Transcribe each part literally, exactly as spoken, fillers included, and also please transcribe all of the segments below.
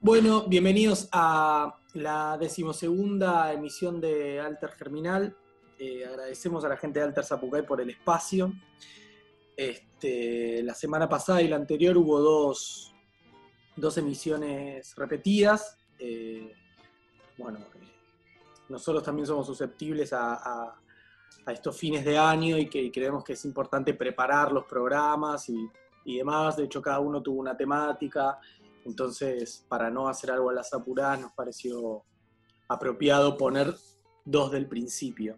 Bueno, bienvenidos a la decimosegunda emisión de Alter Germinal. Eh, agradecemos a la gente de Alter Zapucay por el espacio. Este, la semana pasada y la anterior hubo dos, dos emisiones repetidas. Eh, bueno, eh, nosotros también somos susceptibles a, a, a estos fines de año y que y creemos que es importante preparar los programas y, y demás. De hecho, cada uno tuvo una temática. Entonces, para no hacer algo a las apuradas, nos pareció apropiado poner dos del principio.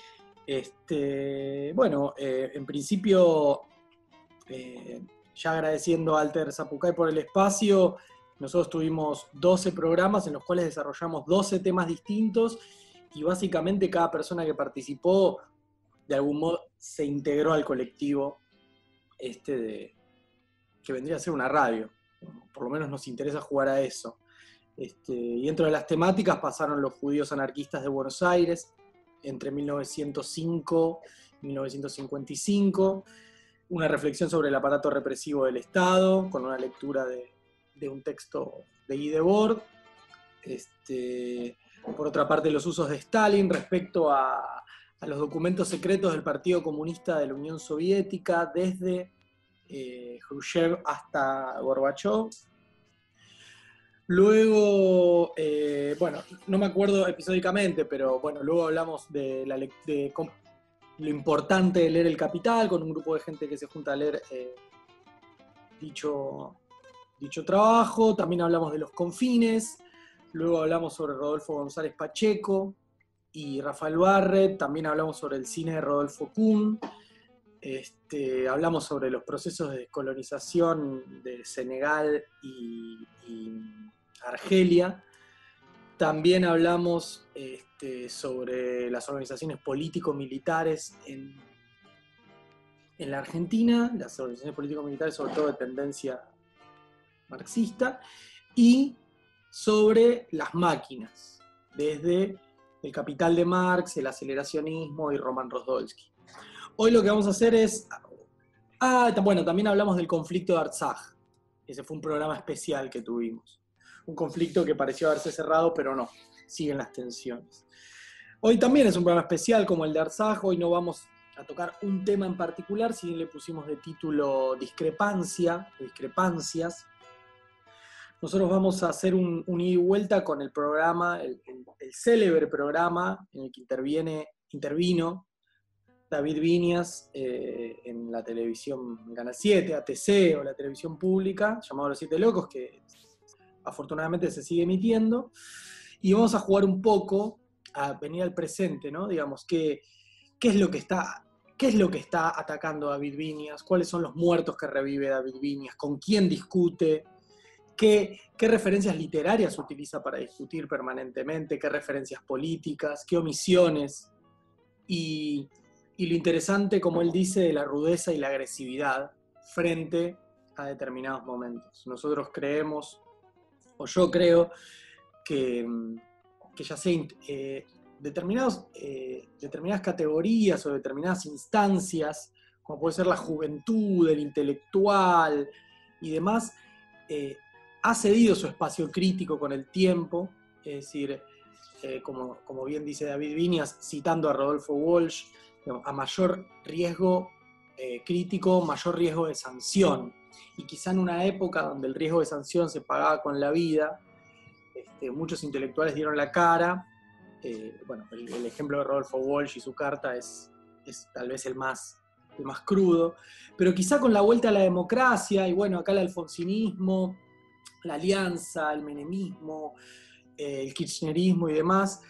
Este, bueno, eh, en principio, eh, ya agradeciendo a Alter Zapucay por el espacio, nosotros tuvimos doce programas en los cuales desarrollamos doce temas distintos y básicamente cada persona que participó, de algún modo, se integró al colectivo este de, que vendría a ser una radio. Por lo menos nos interesa jugar a eso. Este, y dentro de las temáticas pasaron los judíos anarquistas de Buenos Aires, entre mil novecientos cinco y mil novecientos cincuenta y cinco, una reflexión sobre el aparato represivo del Estado, con una lectura de, de un texto de Guy Debord. Este, por otra parte, los usos de Stalin respecto a, a los documentos secretos del Partido Comunista de la Unión Soviética, desde Eh, Khrushchev hasta Gorbachev. Luego, eh, bueno, no me acuerdo episódicamente, pero bueno, luego hablamos de, la, de, de lo importante de leer El Capital, con un grupo de gente que se junta a leer eh, dicho, dicho trabajo. También hablamos de los confines. Luego hablamos sobre Rodolfo González Pacheco y Rafael Barret. También hablamos sobre el cine de Rodolfo Kuhn. Este, hablamos sobre los procesos de descolonización de Senegal y, y Argelia. También hablamos este, sobre las organizaciones político-militares en, en la Argentina, las organizaciones político-militares sobre todo de tendencia marxista, y sobre las máquinas, desde El Capital de Marx, el aceleracionismo y Roman Rosdolsky. Hoy lo que vamos a hacer es... Ah, bueno, también hablamos del conflicto de Artsaj. Ese fue un programa especial que tuvimos. Un conflicto que pareció haberse cerrado, pero no. Siguen las tensiones. Hoy también es un programa especial como el de Artsaj. Hoy no vamos a tocar un tema en particular, si bien le pusimos de título Discrepancia, discrepancias. Nosotros vamos a hacer un, un ida y vuelta con el programa, el, el, el célebre programa en el que interviene, intervino David Viñas eh, en la televisión Canal siete, A T C o la televisión pública, llamado Los Siete Locos, que afortunadamente se sigue emitiendo. Y vamos a jugar un poco a venir al presente, ¿no? Digamos, ¿qué, qué, es lo que está, qué es lo que está atacando David Viñas? ¿Cuáles son los muertos que revive David Viñas? ¿Con quién discute? ¿Qué, qué referencias literarias utiliza para discutir permanentemente? ¿Qué referencias políticas? ¿Qué omisiones? Y... Y lo interesante, como él dice, de la rudeza y la agresividad frente a determinados momentos. Nosotros creemos, o yo creo, que, que ya sea eh, determinados, eh, determinadas categorías o determinadas instancias, como puede ser la juventud, el intelectual y demás, eh, ha cedido su espacio crítico con el tiempo, es decir, eh, como, como bien dice David Viñas, citando a Rodolfo Walsh, a mayor riesgo eh, crítico, mayor riesgo de sanción. Y quizá en una época donde el riesgo de sanción se pagaba con la vida, este, muchos intelectuales dieron la cara. Eh, bueno, el, el ejemplo de Rodolfo Walsh y su carta es, es tal vez el más, el más crudo, pero quizá con la vuelta a la democracia, y bueno, acá el alfonsinismo, la alianza, el menemismo, eh, el kirchnerismo y demás,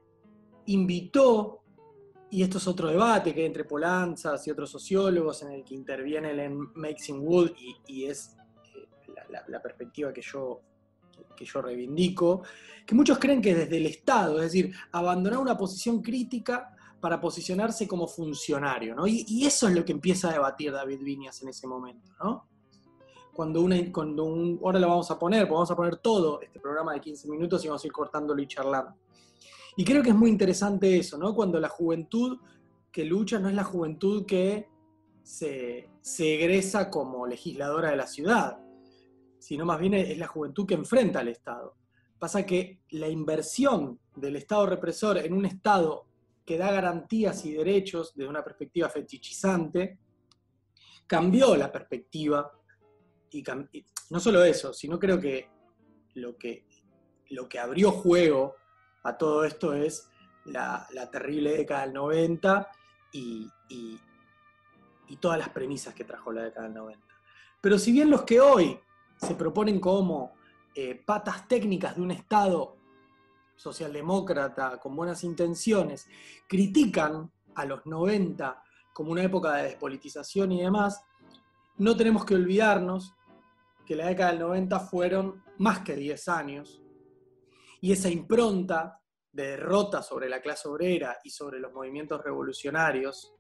invitó. Y esto es otro debate que hay entre Polanzas y otros sociólogos en el que interviene el Maxine Wood y, y es eh, la, la, la perspectiva que yo, que yo reivindico, que muchos creen que desde el Estado, es decir, abandonar una posición crítica para posicionarse como funcionario, ¿no? Y, y eso es lo que empieza a debatir David Viñas en ese momento, ¿no? Cuando una, cuando un, ahora lo vamos a poner, vamos a poner todo este programa de quince minutos y vamos a ir cortándolo y charlando. Y creo que es muy interesante eso, ¿no? Cuando la juventud que lucha no es la juventud que se, se egresa como legisladora de la ciudad, sino más bien es la juventud que enfrenta al Estado. Pasa que la inversión del Estado represor en un Estado que da garantías y derechos desde una perspectiva fetichizante, cambió la perspectiva, y, y no solo eso, sino creo que lo que, lo que abrió juego a todo esto es la, la terrible década del noventa y, y, y todas las premisas que trajo la década del noventa. Pero si bien los que hoy se proponen como eh, patas técnicas de un Estado socialdemócrata con buenas intenciones, critican a los noventa como una época de despolitización y demás, no tenemos que olvidarnos que la década del noventa fueron más que diez años, y esa impronta de derrota sobre la clase obrera y sobre los movimientos revolucionarios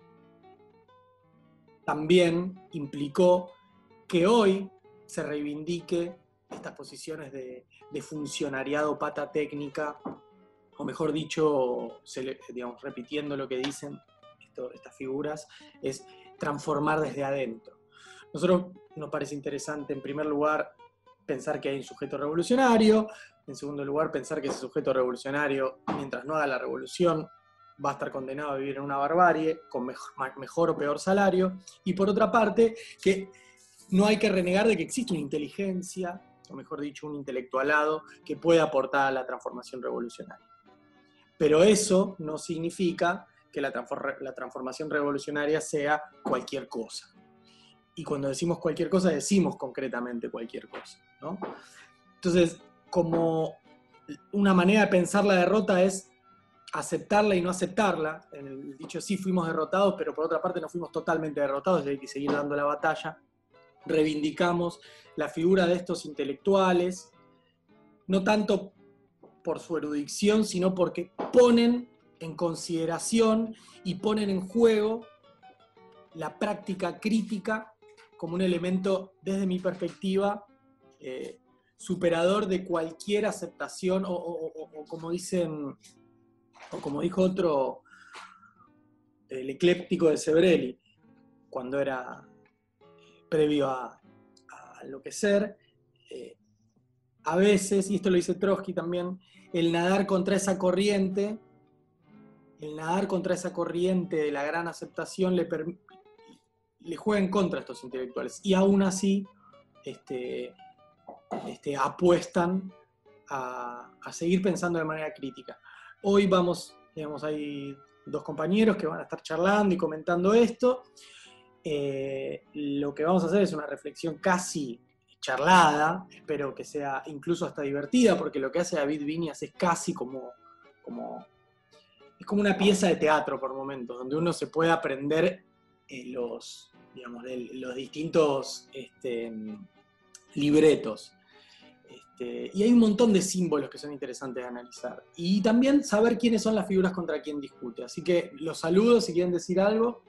también implicó que hoy se reivindique estas posiciones de, de funcionariado pata técnica, o mejor dicho, se, digamos, repitiendo lo que dicen esto, estas figuras, es transformar desde adentro. Nosotros nos parece interesante, en primer lugar, pensar que hay un sujeto revolucionario, en segundo lugar, pensar que ese sujeto revolucionario, mientras no haga la revolución, va a estar condenado a vivir en una barbarie, con mejor, mejor o peor salario, y por otra parte, que no hay que renegar de que existe una inteligencia, o mejor dicho, un intelectualado, que puede aportar a la transformación revolucionaria. Pero eso no significa que la, transfor la transformación revolucionaria sea cualquier cosa. Y cuando decimos cualquier cosa, decimos concretamente cualquier cosa, ¿no? Entonces, como una manera de pensar la derrota es aceptarla y no aceptarla. En el dicho sí fuimos derrotados, pero por otra parte no fuimos totalmente derrotados, y hay que seguir dando la batalla. Reivindicamos la figura de estos intelectuales, no tanto por su erudición, sino porque ponen en consideración y ponen en juego la práctica crítica como un elemento, desde mi perspectiva, eh, superador de cualquier aceptación, o, o, o, o como dicen, o como dijo otro, el ecléptico de Sebrelli, cuando era previo a, a enloquecer, eh, a veces, y esto lo dice Trotsky también, el nadar contra esa corriente, el nadar contra esa corriente de la gran aceptación le, le juega en contra a estos intelectuales, y aún así este, este, apuestan a, a seguir pensando de manera crítica. Hoy vamos, digamos, hay dos compañeros que van a estar charlando y comentando esto. Eh, lo que vamos a hacer es una reflexión casi charlada, espero que sea incluso hasta divertida, porque lo que hace David Viñas es casi como, como, es como una pieza de teatro por momentos, donde uno se puede aprender eh, los, digamos, de, los distintos este, libretos. Este, y hay un montón de símbolos que son interesantes de analizar. Y también saber quiénes son las figuras contra quien discute. Así que los saludo si quieren decir algo.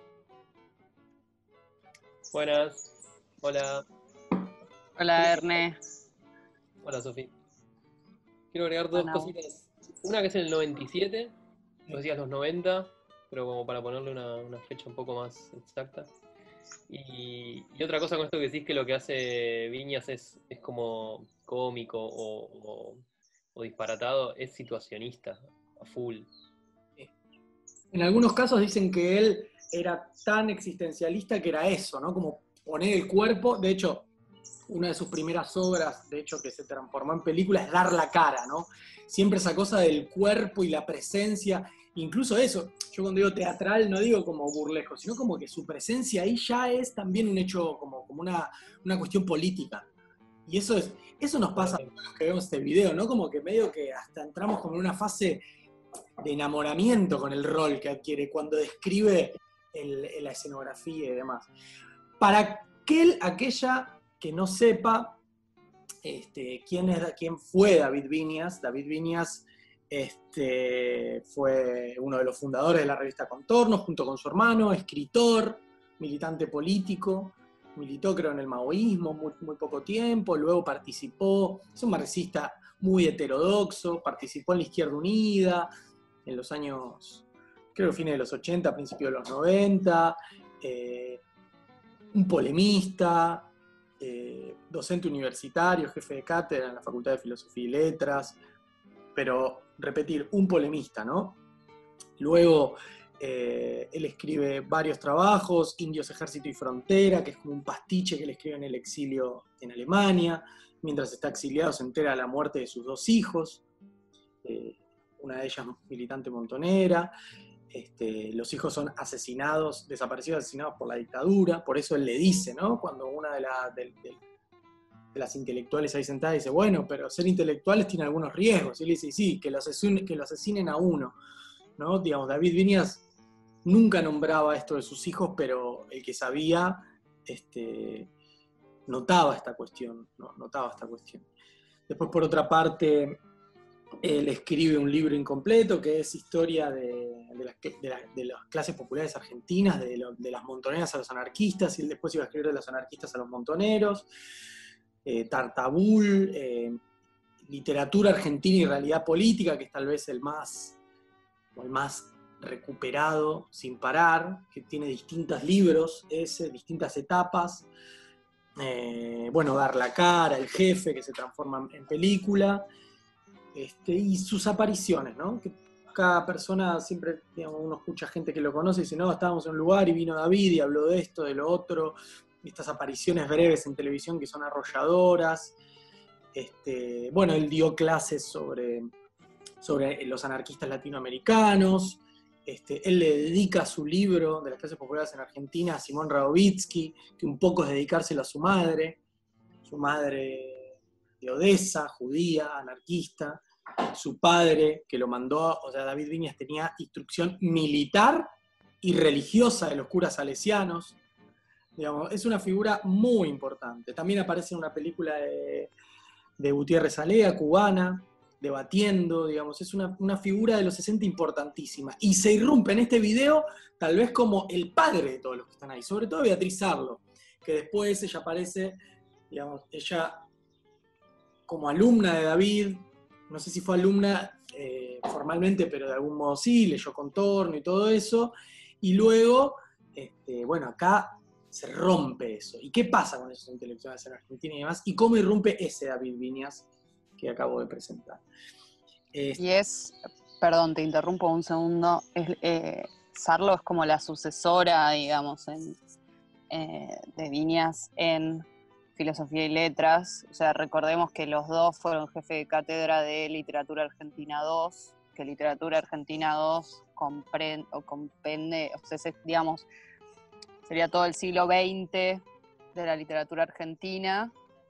Buenas. Hola. Hola, Ernest. Hola, Sofi. Quiero agregar dos Hola. cositas. Una que es en el noventa y siete, vos decías los noventa, pero como para ponerle una, una fecha un poco más exacta. Y, y otra cosa con esto que decís, que lo que hace Viñas es, es como cómico o, o, o disparatado, es situacionista, a full. En algunos casos dicen que él era tan existencialista que era eso, ¿no? Como poner el cuerpo. De hecho, una de sus primeras obras, de hecho, que se transformó en película, es Dar la cara, ¿no? Siempre esa cosa del cuerpo y la presencia, incluso eso, yo cuando digo teatral no digo como burlesco, sino como que su presencia ahí ya es también un hecho, como, como una, una cuestión política. Y eso, es, eso nos pasa a todos los que vemos este video, ¿no? Como que medio que hasta entramos como en una fase de enamoramiento con el rol que adquiere cuando describe el, la escenografía y demás. Para aquel, aquella que no sepa este, quién, es, quién fue David Viñas, David Viñas este, fue uno de los fundadores de la revista Contornos, junto con su hermano, escritor, militante político, militó creo en el maoísmo muy, muy poco tiempo, luego participó, es un marxista muy heterodoxo, participó en la Izquierda Unida en los años, creo que fines de los ochenta, principios de los noventa, eh, un polemista, eh, docente universitario, jefe de cátedra en la Facultad de Filosofía y Letras, pero repetir, un polemista, ¿no? Luego eh, él escribe varios trabajos, Indios, Ejército y Frontera, que es como un pastiche que él escribe en el exilio en Alemania. Mientras está exiliado se entera de la muerte de sus dos hijos, eh, una de ellas militante montonera. Este, los hijos son asesinados, desaparecidos, asesinados por la dictadura. Por eso él le dice, ¿no? Cuando una de, la, de, de, de las intelectuales ahí sentada dice, bueno, pero ser intelectuales tiene algunos riesgos. Y él dice, sí, que lo asesinen, que lo asesinen a uno, ¿no? Digamos, David Viñas nunca nombraba esto de sus hijos, pero el que sabía este, notaba esta cuestión, ¿no? Notaba esta cuestión. Después, por otra parte, él escribe un libro incompleto que es historia de, de, las, de, la, de las clases populares argentinas, de, lo, de las montoneras a los anarquistas, y él después iba a escribir de los anarquistas a los montoneros, eh, Tartabul, eh, literatura argentina y realidad política, que es tal vez el más, el más recuperado sin parar, que tiene distintos libros, ese, distintas etapas. Eh, bueno, Dar la cara, El jefe, que se transforma en película. Este, y sus apariciones, ¿no? Que cada persona siempre, digamos, uno escucha gente que lo conoce y dice, no, estábamos en un lugar y vino David y habló de esto, de lo otro, estas apariciones breves en televisión que son arrolladoras. Este, bueno, él dio clases sobre, sobre los anarquistas latinoamericanos. Este, él le dedica su libro de las clases populares en Argentina a Simón Radovitsky, que un poco es dedicárselo a su madre, su madre de Odessa, judía, anarquista, su padre que lo mandó, o sea, David Viñas tenía instrucción militar y religiosa de los curas salesianos, digamos, es una figura muy importante. También aparece en una película de, de Gutiérrez Alea, cubana, debatiendo, digamos, es una, una figura de los sesenta importantísima, y se irrumpe en este video tal vez como el padre de todos los que están ahí, sobre todo Beatriz Arlo, que después ella aparece, digamos, ella como alumna de David, no sé si fue alumna eh, formalmente, pero de algún modo sí, leyó Contorno y todo eso, y luego, este, bueno, acá se rompe eso. ¿Y qué pasa con esos intelectuales en Argentina y demás? ¿Y cómo irrumpe ese David Viñas que acabo de presentar? Este... Y es, perdón, te interrumpo un segundo, es, eh, Sarlo es como la sucesora, digamos, en, eh, de Viñas en Filosofía y Letras. O sea, recordemos que los dos fueron jefe de cátedra de Literatura Argentina dos, que Literatura Argentina dos comprende, o compende, o sea, es, digamos, sería todo el siglo veinte de la literatura argentina.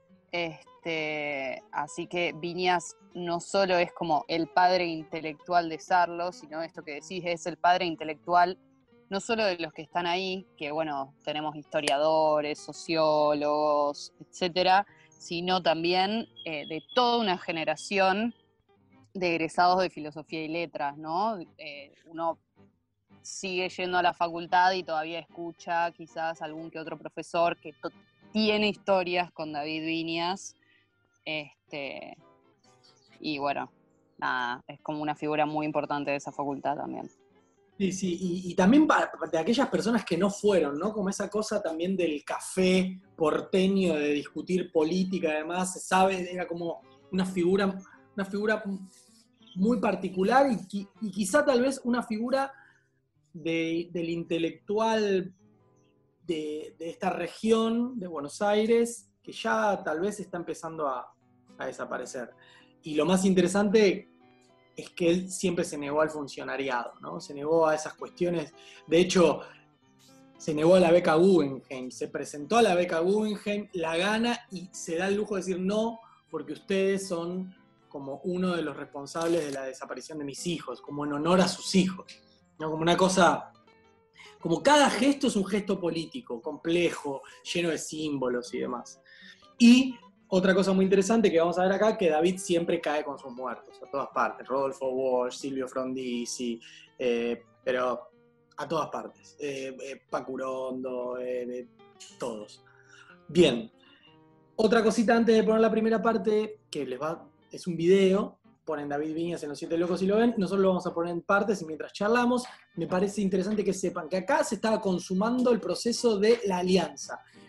Este, así que Viñas no solo es como el padre intelectual de Sarlo, sino esto que decís, es el padre intelectual no solo de los que están ahí, que bueno, tenemos historiadores, sociólogos, etcétera, sino también eh, de toda una generación de egresados de Filosofía y Letras, ¿no? Eh, uno sigue yendo a la facultad y todavía escucha quizás algún que otro profesor que tiene historias con David Viñas, este, y bueno, nada, es como una figura muy importante de esa facultad también. Sí, sí, y, y también de aquellas personas que no fueron, ¿no? Como esa cosa también del café porteño, de discutir política, además, se sabe, era como una figura, una figura muy particular y, y quizá tal vez una figura de, del intelectual de, de esta región de Buenos Aires, que ya tal vez está empezando a, a desaparecer. Y lo más interesante es que él siempre se negó al funcionariado, ¿no? Se negó a esas cuestiones. De hecho, se negó a la beca Guggenheim, se presentó a la beca Guggenheim, la gana y se da el lujo de decir no, porque ustedes son como uno de los responsables de la desaparición de mis hijos, como en honor a sus hijos, ¿no? Como una cosa, como cada gesto es un gesto político, complejo, lleno de símbolos y demás. Y otra cosa muy interesante que vamos a ver acá, que David siempre cae con sus muertos, a todas partes. Rodolfo Walsh, Silvio Frondizi, eh, pero a todas partes. Eh, eh, Pacurondo, eh, eh, todos. Bien. Otra cosita antes de poner la primera parte, que les va, es un video, ponen David Viñas en Los Siete Locos y lo ven, nosotros lo vamos a poner en partes y mientras charlamos, me parece interesante que sepan que acá se estaba consumando el proceso de la alianza.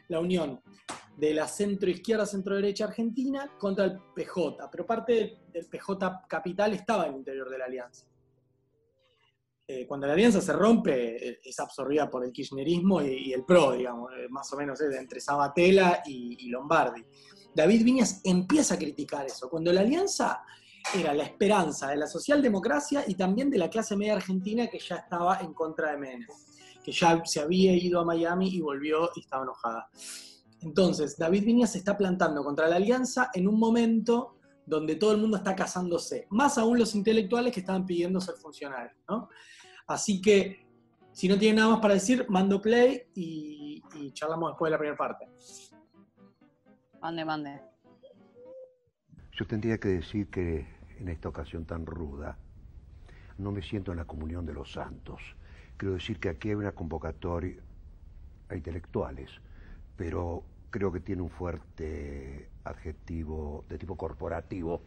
la unión de la centro-izquierda, centro-derecha argentina contra el P J, pero parte del P J capital estaba en el interior de la alianza. Eh, cuando la alianza se rompe, eh, es absorbida por el kirchnerismo y, y el P R O, digamos, eh, más o menos eh, entre Sabatella y, y Lombardi. David Viñas empieza a criticar eso, cuando la alianza era la esperanza de la socialdemocracia y también de la clase media argentina que ya estaba en contra de Menem, que ya se había ido a Miami y volvió y estaba enojada. Entonces, David Viñas se está plantando contra la alianza en un momento donde todo el mundo está casándose, más aún los intelectuales que estaban pidiendo ser funcionarios, ¿no? Así que, si no tienen nada más para decir, mando play y, y charlamos después de la primera parte. Mande, mande. Yo tendría que decir que en esta ocasión tan ruda, no me siento en la comunión de los santos. Quiero decir que aquí hay una convocatoria a intelectuales, pero creo que tiene un fuerte adjetivo de tipo corporativo,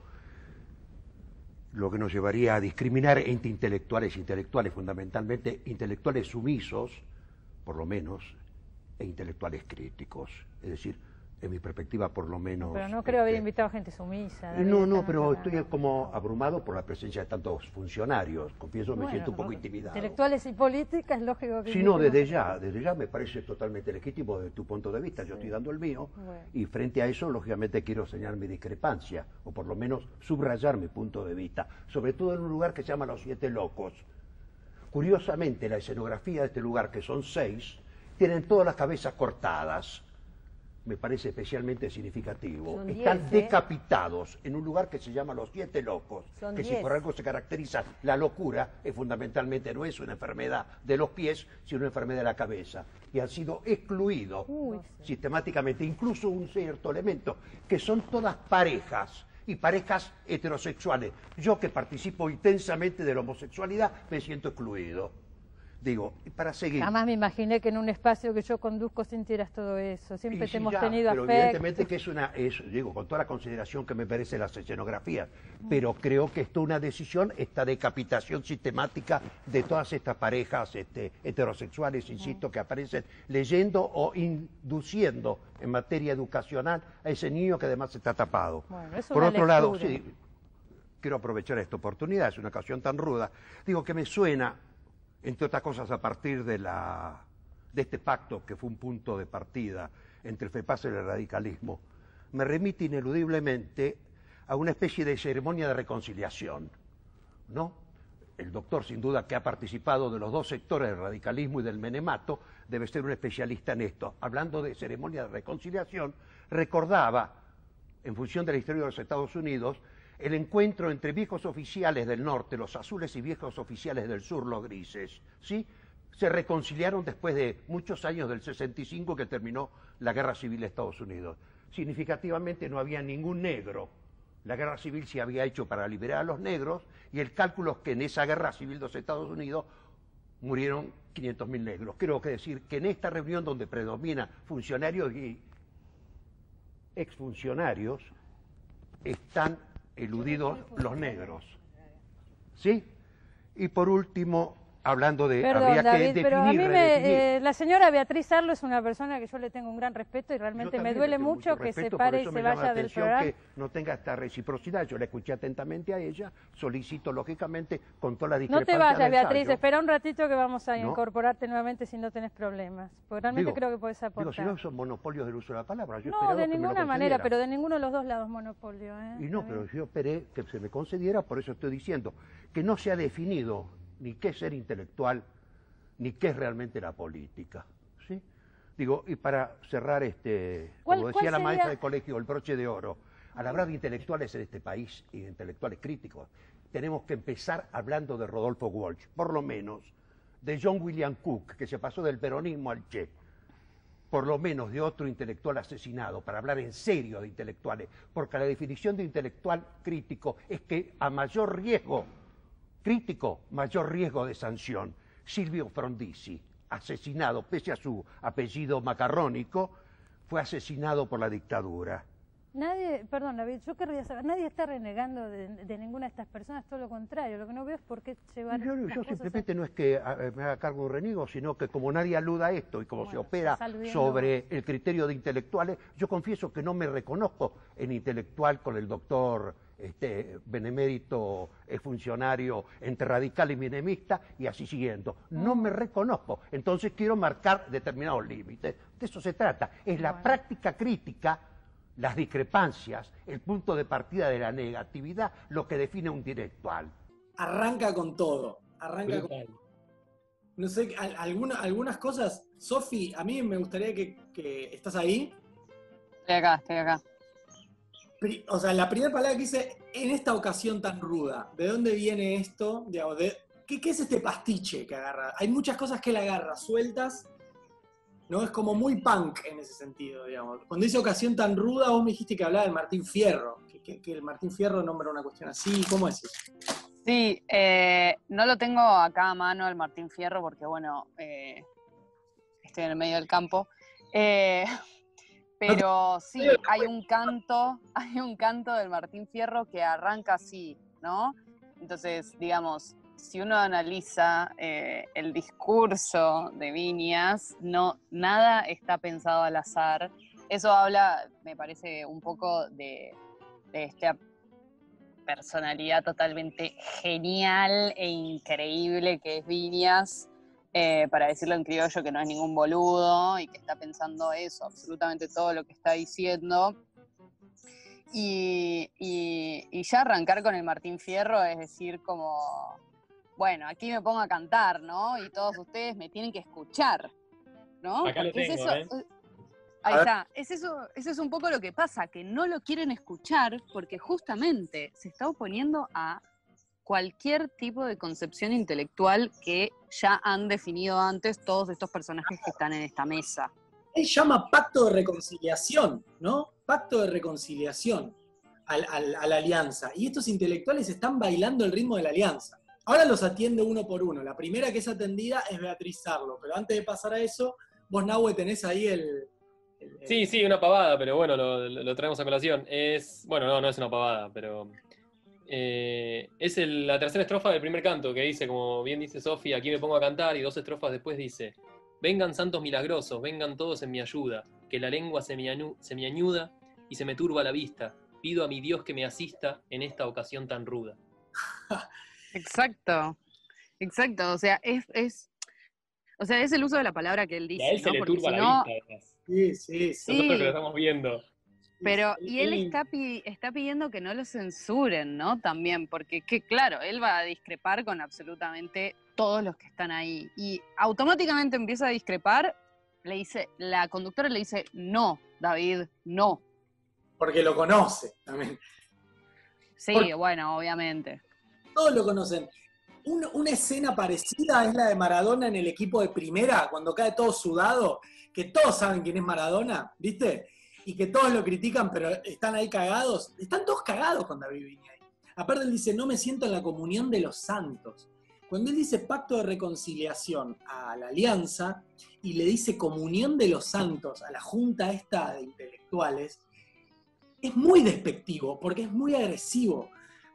lo que nos llevaría a discriminar entre intelectuales e intelectuales, fundamentalmente intelectuales sumisos, por lo menos, e intelectuales críticos. Es decir, en mi perspectiva, por lo menos... Pero no creo este, haber invitado gente sumisa. David, no, no, pero estoy no. como abrumado por la presencia de tantos funcionarios. Confieso, me bueno, siento un poco intimidado. Intelectuales y políticas, lógico que... Sí, no, desde ya, desde ya me parece totalmente legítimo desde tu punto de vista. Yo sí. estoy dando el mío, bueno. y frente a eso, lógicamente, quiero señalar mi discrepancia, o por lo menos subrayar mi punto de vista, sobre todo en un lugar que se llama Los Siete Locos. Curiosamente, la escenografía de este lugar, que son seis, tienen todas las cabezas cortadas. Me parece especialmente significativo. Son Están diez, ¿eh? decapitados en un lugar que se llama Los Siete Locos, Son que diez. Si por algo se caracteriza la locura, es fundamentalmente no es una enfermedad de los pies, sino una enfermedad de la cabeza. Y han sido excluidos Uy, sistemáticamente, incluso un cierto elemento, que son todas parejas, y parejas heterosexuales. Yo que participo intensamente de la homosexualidad, me siento excluido. Digo, para seguir... Jamás me imaginé que en un espacio que yo conduzco sintieras todo eso. Siempre sí, te hemos ya, tenido pero afecto. Evidentemente que es una... Es, digo, con toda la consideración que me merece las escenografías, mm. pero creo que esto es una decisión, esta decapitación sistemática de todas estas parejas este, heterosexuales, insisto, mm. que aparecen leyendo o induciendo en materia educacional a ese niño que además está tapado. Bueno, es Por una otro lectura. lado, sí, quiero aprovechar esta oportunidad, es una ocasión tan ruda, digo que me suena... entre otras cosas a partir de, la, de este pacto que fue un punto de partida entre el FEPAS y el radicalismo, me remite ineludiblemente a una especie de ceremonia de reconciliación, ¿no? El doctor, sin duda, que ha participado de los dos sectores del radicalismo y del menemato, debe ser un especialista en esto. Hablando de ceremonia de reconciliación, recordaba, en función de la historia de los Estados Unidos, el encuentro entre viejos oficiales del norte, los azules, y viejos oficiales del sur, los grises, ¿sí? Se reconciliaron después de muchos años del sesenta y cinco que terminó la Guerra Civil de Estados Unidos. Significativamente no había ningún negro. La Guerra Civil se había hecho para liberar a los negros y el cálculo es que en esa Guerra Civil de los Estados Unidos murieron quinientos mil negros. Quiero que decir que en esta reunión donde predominan funcionarios y exfuncionarios están eludidos los negros, ¿sí? Y por último, hablando de... Perdón, habría David, que definir, pero a mí me, eh, la señora Beatriz Arlo es una persona que yo le tengo un gran respeto y realmente me duele mucho que se pare y se vaya del programa. Que no tenga esta reciprocidad, yo la escuché atentamente a ella, solicito lógicamente con toda la discrepancia. No te vayas, Beatriz, ensayo. espera un ratito que vamos a ¿No? incorporarte nuevamente si no tenés problemas, porque realmente Digo, creo que podés aportar. Digo, si no son monopolios del uso de la palabra. Yo no, de que ninguna manera, pero de ninguno de los dos lados monopolio. ¿eh? Y no, pero yo esperé que se me concediera, por eso estoy diciendo que no se ha definido ni qué es ser intelectual, ni qué es realmente la política, ¿sí? Digo, y para cerrar, este, como decía la maestra de colegio, el broche de oro, al hablar de intelectuales en este país y de intelectuales críticos, tenemos que empezar hablando de Rodolfo Walsh, por lo menos, de John William Cook, que se pasó del peronismo al Che, por lo menos de otro intelectual asesinado, para hablar en serio de intelectuales, porque la definición de intelectual crítico es que a mayor riesgo crítico, mayor riesgo de sanción. Silvio Frondizi, asesinado, pese a su apellido macarrónico, fue asesinado por la dictadura. Nadie, perdón, David, yo querría saber, nadie está renegando de, de ninguna de estas personas, todo lo contrario. Lo que no veo es por qué llevar. Yo, yo simplemente a... no es que me haga cargo de un reniego, sino que como nadie aluda a esto y como bueno, se opera sobre el criterio de intelectuales, yo confieso que no me reconozco en intelectual con el doctor este, benemérito, el funcionario entre radical y menemista y así siguiendo. No me reconozco. Entonces quiero marcar determinados límites. De eso se trata. Es la bueno. práctica crítica, las discrepancias, el punto de partida de la negatividad, lo que define un intelectual. Arranca con todo, arranca con... No sé, alguna, algunas cosas, Sofi, a mí me gustaría que, que... ¿Estás ahí? Estoy acá, estoy acá. O sea, la primera palabra que dice, en esta ocasión tan ruda, ¿de dónde viene esto? Digamos, de, ¿qué, ¿Qué es este pastiche que agarra? Hay muchas cosas que él agarra sueltas, ¿no? Es como muy punk en ese sentido, digamos. Cuando dice ocasión tan ruda, vos me dijiste que hablaba del Martín Fierro, que, que, que el Martín Fierro nombra una cuestión así, ¿cómo es eso? Sí, eh, no lo tengo acá a mano el Martín Fierro porque, bueno, eh, estoy en el medio del campo, eh, pero sí, hay un canto, hay un canto del Martín Fierro que arranca así, ¿no? Entonces, digamos, si uno analiza eh, el discurso de Viñas, no, nada está pensado al azar. Eso habla, me parece, un poco de, de esta personalidad totalmente genial e increíble que es Viñas, eh, para decirlo en criollo, que no es ningún boludo y que está pensando eso, absolutamente todo lo que está diciendo. Y, y, y ya arrancar con el Martín Fierro es decir como... Bueno, aquí me pongo a cantar, ¿no? Y todos ustedes me tienen que escuchar, ¿no? Acá lo tengo, es eso, ¿eh? Ahí está. Es eso, eso es un poco lo que pasa, que no lo quieren escuchar porque justamente se está oponiendo a cualquier tipo de concepción intelectual que ya han definido antes todos estos personajes que están en esta mesa. Él llama pacto de reconciliación, ¿no? Pacto de reconciliación al, al, a la alianza. Y estos intelectuales están bailando el ritmo de la alianza. Ahora los atiende uno por uno. La primera que es atendida es Beatriz Sarlo. Pero antes de pasar a eso, vos, Nahue, tenés ahí el... el, el... Sí, sí, una pavada, pero bueno, lo, lo traemos a colación. Es, bueno, no, no es una pavada, pero... Eh, es el, la tercera estrofa del primer canto, que dice, como bien dice Sofi, aquí me pongo a cantar, y dos estrofas después dice: vengan santos milagrosos, vengan todos en mi ayuda, que la lengua se me, anu, se me añuda y se me turba la vista. Pido a mi Dios que me asista en esta ocasión tan ruda. Exacto, exacto, o sea, es, es, o sea, es el uso de la palabra que él dice. Y a él se ¿no? le Porque turba si la no... vista, además. Sí, sí, sí. Nosotros que lo estamos viendo. Pero, y él está, está pidiendo que no lo censuren, ¿no? También, porque, que, claro, él va a discrepar con absolutamente todos los que están ahí. Y automáticamente empieza a discrepar, le dice, la conductora le dice, no, David, no. Porque lo conoce también. Sí, Porque bueno, obviamente. Todos lo conocen. Una, una escena parecida es la de Maradona en el equipo de primera, cuando cae todo sudado, que todos saben quién es Maradona, ¿viste? Y que todos lo critican, pero están ahí cagados. Están todos cagados con David Viña. Aparte él dice, no me siento en la comunión de los santos. Cuando él dice pacto de reconciliación a la alianza y le dice comunión de los santos a la junta esta de intelectuales, es muy despectivo, porque es muy agresivo.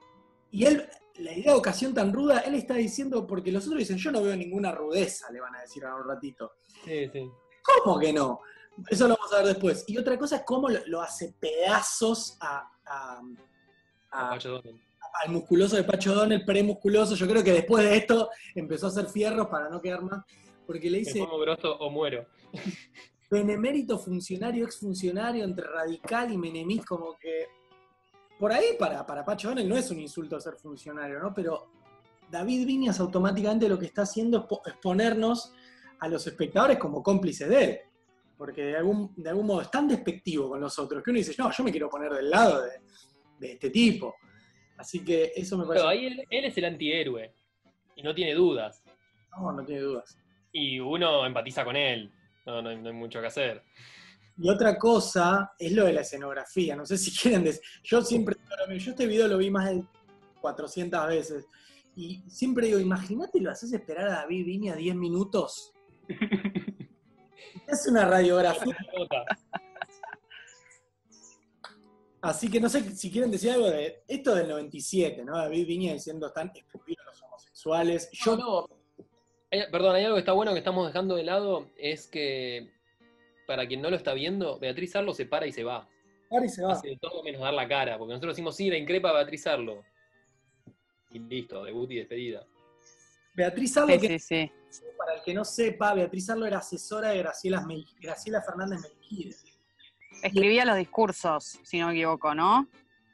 Y él, la idea de ocasión tan ruda, él está diciendo, porque los otros dicen, yo no veo ninguna rudeza, le van a decir ahora un ratito. Sí, sí. ¿Cómo que no? Eso lo vamos a ver después. Y otra cosa es cómo lo, lo hace pedazos a, a, a, a al musculoso de Pacho Donel, premusculoso. Yo creo que después de esto empezó a hacer fierros para no quedar más. Porque le dice... Me pongo grosso o muero. Benemérito funcionario, exfuncionario, entre radical y menemista, como que... Por ahí para, para Pacho Donel no es un insulto ser funcionario, ¿no? Pero David Viñas automáticamente lo que está haciendo es ponernos a los espectadores como cómplices de él. Porque de algún, de algún modo es tan despectivo con los otros que uno dice, no, yo me quiero poner del lado de, de este tipo. Así que eso me parece... Pero ahí él, él es el antihéroe. Y no tiene dudas. No, no tiene dudas. Y uno empatiza con él. No, no, no hay mucho que hacer. Y otra cosa es lo de la escenografía. No sé si quieren decir... Yo siempre... Yo este video lo vi más de cuatrocientas veces. Y siempre digo, imagínate, lo haces esperar a David Viña diez minutos. Es una radiografía. Así que no sé si quieren decir algo de esto del noventa y siete, ¿no? David Viñas diciendo están estúpidos los homosexuales. Yo no, no. Hay, perdón, hay algo que está bueno que estamos dejando de lado, es que, para quien no lo está viendo, Beatriz Arlo se para y se va. Para y se va. Hace de todo menos dar la cara, porque nosotros decimos, sí, la increpa Beatriz Arlo. Y listo, debut y despedida. Beatriz Arlo, sí, que, sí, sí. para el que no sepa, Beatriz Arlo era asesora de Graciela, Graciela Fernández Melquides. Escribía los discursos, si no me equivoco, ¿no?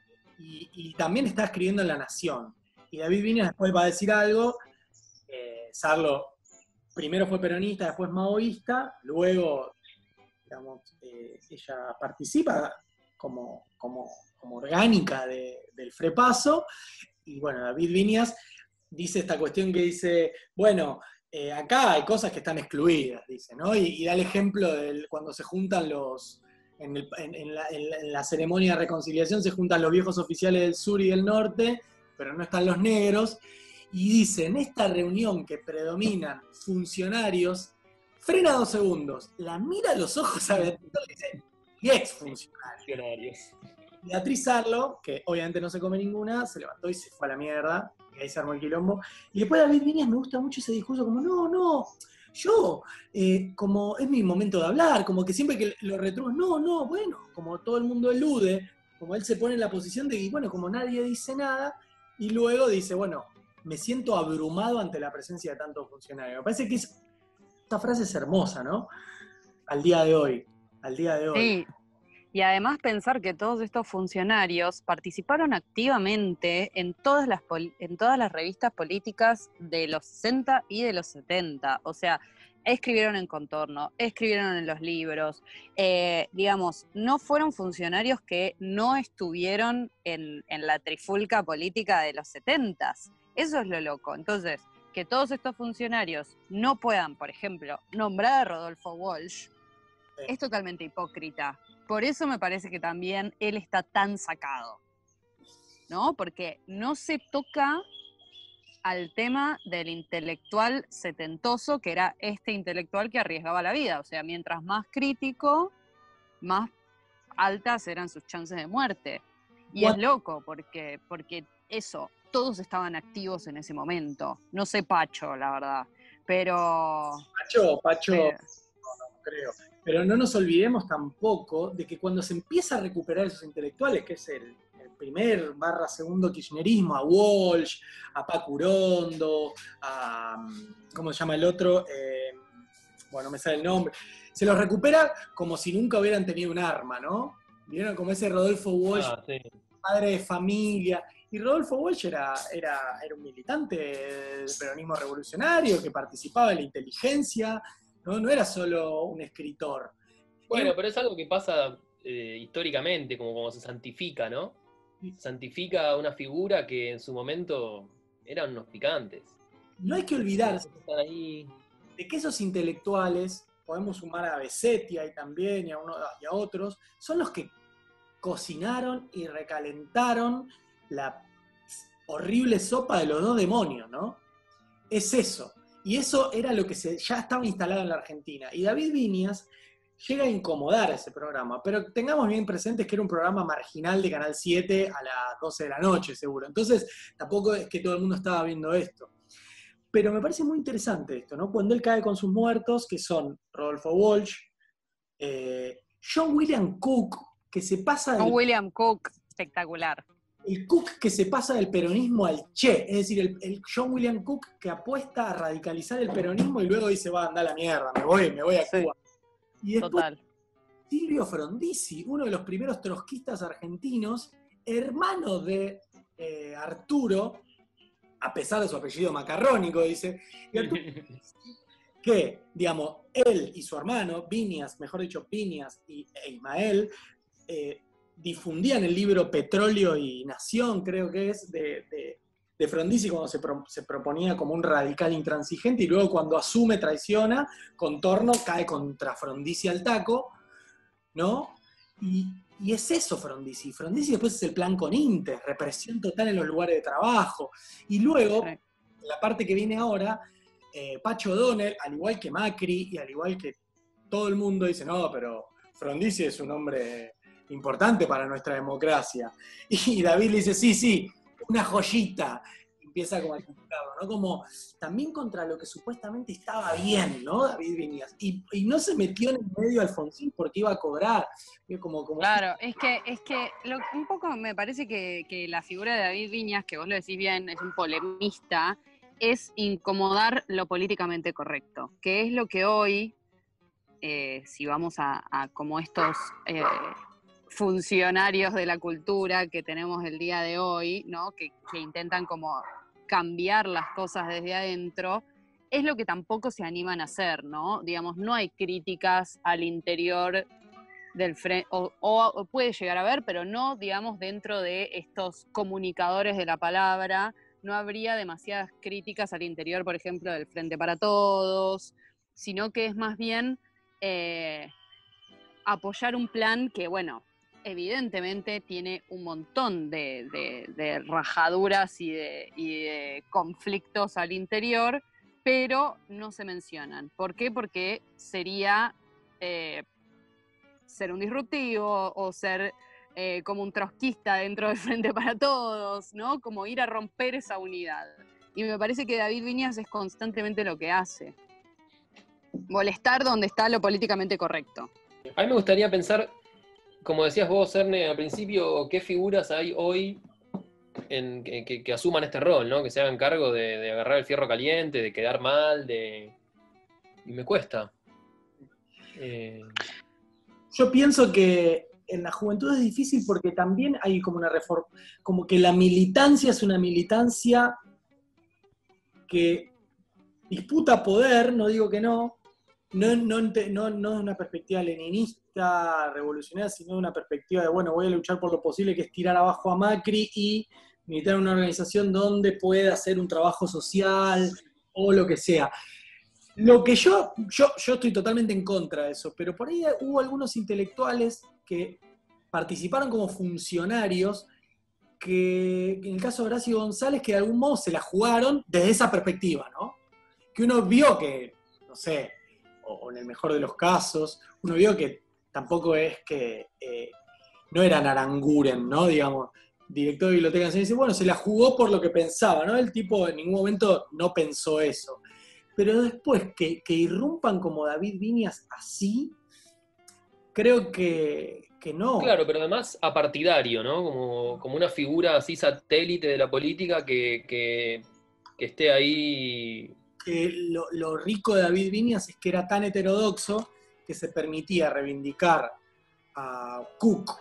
Y, y también está escribiendo en La Nación. Y David Viñas después va a decir algo. Eh, Sarlo primero fue peronista, después maoísta, luego, digamos, eh, ella participa como, como, como orgánica de, del Frepaso. Y bueno, David Viñas dice esta cuestión que dice, bueno, eh, acá hay cosas que están excluidas, dice, ¿no? Y, y da el ejemplo de cuando se juntan los... En, el, en, en, la, en, la, en la ceremonia de reconciliación se juntan los viejos oficiales del sur y del norte, pero no están los negros, y dice, en esta reunión que predominan funcionarios, frena dos segundos, la mira a los ojos a Beatriz y dice, y ex funcionarios. Beatriz Arlo, que obviamente no se come ninguna, se levantó y se fue a la mierda, y ahí se armó el quilombo. Y después David Viñas me gusta mucho ese discurso, como, no, no, yo, eh, como es mi momento de hablar, como que siempre que lo retruco, no, no, bueno, como todo el mundo elude, como él se pone en la posición de que, bueno, como nadie dice nada, y luego dice, bueno, me siento abrumado ante la presencia de tantos funcionarios. Me parece que es, esta frase es hermosa, ¿no? Al día de hoy, al día de hoy. Sí. Y además pensar que todos estos funcionarios participaron activamente en todas las, en todas las revistas políticas de los sesenta y de los setenta. O sea, escribieron en Contorno, escribieron en los libros. Eh, digamos, no fueron funcionarios que no estuvieron en, en la trifulca política de los setentas. Eso es lo loco. Entonces, que todos estos funcionarios no puedan, por ejemplo, nombrar a Rodolfo Walsh, sí, es totalmente hipócrita. Por eso me parece que también él está tan sacado, ¿no? Porque no se toca al tema del intelectual setentoso, que era este intelectual que arriesgaba la vida. O sea, mientras más crítico, más altas eran sus chances de muerte. Y es loco, porque, porque eso, todos estaban activos en ese momento. No sé Pacho, la verdad, pero... Pacho, Pacho, pero, no, no creo. Pero no nos olvidemos tampoco de que cuando se empieza a recuperar esos intelectuales, que es el, el primer barra segundo kirchnerismo, a Walsh, a Paco Urondo, a, ¿cómo se llama el otro? Eh, bueno, no me sale el nombre. Se los recupera como si nunca hubieran tenido un arma, ¿no? ¿Vieron? Como ese Rodolfo Walsh, ah, sí, padre de familia. Y Rodolfo Walsh era, era, era un militante del peronismo revolucionario que participaba en la inteligencia. No, no era solo un escritor. Bueno, pero es algo que pasa eh, históricamente, como cuando se santifica, ¿no? Se santifica una figura que en su momento eran unos picantes. No hay que olvidarse ahí de que esos intelectuales, podemos sumar a Besetti y también y a, uno, y a otros, son los que cocinaron y recalentaron la horrible sopa de los dos demonios, ¿no? Es eso. Y eso era lo que se, ya estaba instalado en la Argentina. Y David Viñas llega a incomodar a ese programa, pero tengamos bien presentes que era un programa marginal de Canal siete a las doce de la noche, seguro. Entonces, tampoco es que todo el mundo estaba viendo esto. Pero me parece muy interesante esto, ¿no? Cuando él cae con sus muertos, que son Rodolfo Walsh, eh, John William Cook, que se pasa... John del... William Cook, espectacular. El Cook que se pasa del peronismo al Che, es decir, el, el John William Cook que apuesta a radicalizar el peronismo y luego dice, va a andar a la mierda, me voy, me voy a Cuba. Sí, y después, total. Silvio Frondizi, uno de los primeros trotskistas argentinos, hermano de eh, Arturo, a pesar de su apellido macarrónico, dice, y Arturo, que, digamos, él y su hermano, Viñas, mejor dicho, Viñas y e Ismael, eh, difundían el libro Petróleo y Nación, creo que es, de, de, de Frondizi cuando se, pro, se proponía como un radical intransigente, y luego cuando asume, traiciona, Contorno cae contra Frondizi al taco, ¿no? Y, y es eso Frondizi. Frondizi después es el plan con Inter, represión total en los lugares de trabajo. Y luego, sí, la parte que viene ahora, eh, Pacho O'Donnell, al igual que Macri, y al igual que todo el mundo dice, no, pero Frondizi es un hombre... importante para nuestra democracia. Y David le dice, sí, sí, una joyita. Empieza como a criticarlo, ¿no? Como también contra lo que supuestamente estaba bien, ¿no? David Viñas. Y, y no se metió en el medio Alfonsín porque iba a cobrar. Como, como... Claro, es que, es que lo, un poco me parece que, que la figura de David Viñas, que vos lo decís bien, es un polemista, es incomodar lo políticamente correcto, que es lo que hoy, eh, si vamos a, a como estos eh, funcionarios de la cultura que tenemos el día de hoy, ¿no? que, que intentan como cambiar las cosas desde adentro, es lo que tampoco se animan a hacer, ¿no? Digamos, no hay críticas al interior del frente, o, o puede llegar a haber, pero no, digamos, dentro de estos comunicadores de la palabra, no habría demasiadas críticas al interior, por ejemplo, del Frente para Todos, sino que es más bien eh, apoyar un plan que, bueno, evidentemente tiene un montón de, de, de rajaduras y de, y de conflictos al interior, pero no se mencionan. ¿Por qué? Porque sería eh, ser un disruptivo o ser eh, como un trotskista dentro del Frente para Todos, ¿no? Como ir a romper esa unidad. Y me parece que David Viñas es constantemente lo que hace. Molestar donde está lo políticamente correcto. A mí me gustaría pensar, como decías vos, Erne, al principio, ¿qué figuras hay hoy en, que, que, que asuman este rol, ¿no? Que se hagan cargo de, de agarrar el fierro caliente, de quedar mal, de... Y me cuesta. Eh... Yo pienso que en la juventud es difícil porque también hay como una reforma, como que la militancia es una militancia que disputa poder, no digo que no, no, no, no, no es una perspectiva leninista, revolucionaria, sino una perspectiva de, bueno, voy a luchar por lo posible, que es tirar abajo a Macri y militar en una organización donde pueda hacer un trabajo social o lo que sea. Lo que yo, yo, yo estoy totalmente en contra de eso, pero por ahí hubo algunos intelectuales que participaron como funcionarios que, en el caso de Horacio González, que de algún modo se la jugaron desde esa perspectiva, ¿no? Que uno vio que, no sé, o, o en el mejor de los casos, uno vio que tampoco es que eh, no eran Aranguren, ¿no? Digamos, director de Biblioteca Nacional, dice, bueno, se la jugó por lo que pensaba, ¿no? El tipo en ningún momento no pensó eso. Pero después que, que irrumpan como David Viñas así, creo que, que no. Claro, pero además apartidario, ¿no? Como, como una figura así satélite de la política que, que, que esté ahí. Eh, lo, lo rico de David Viñas es que era tan heterodoxo que se permitía reivindicar a Cook,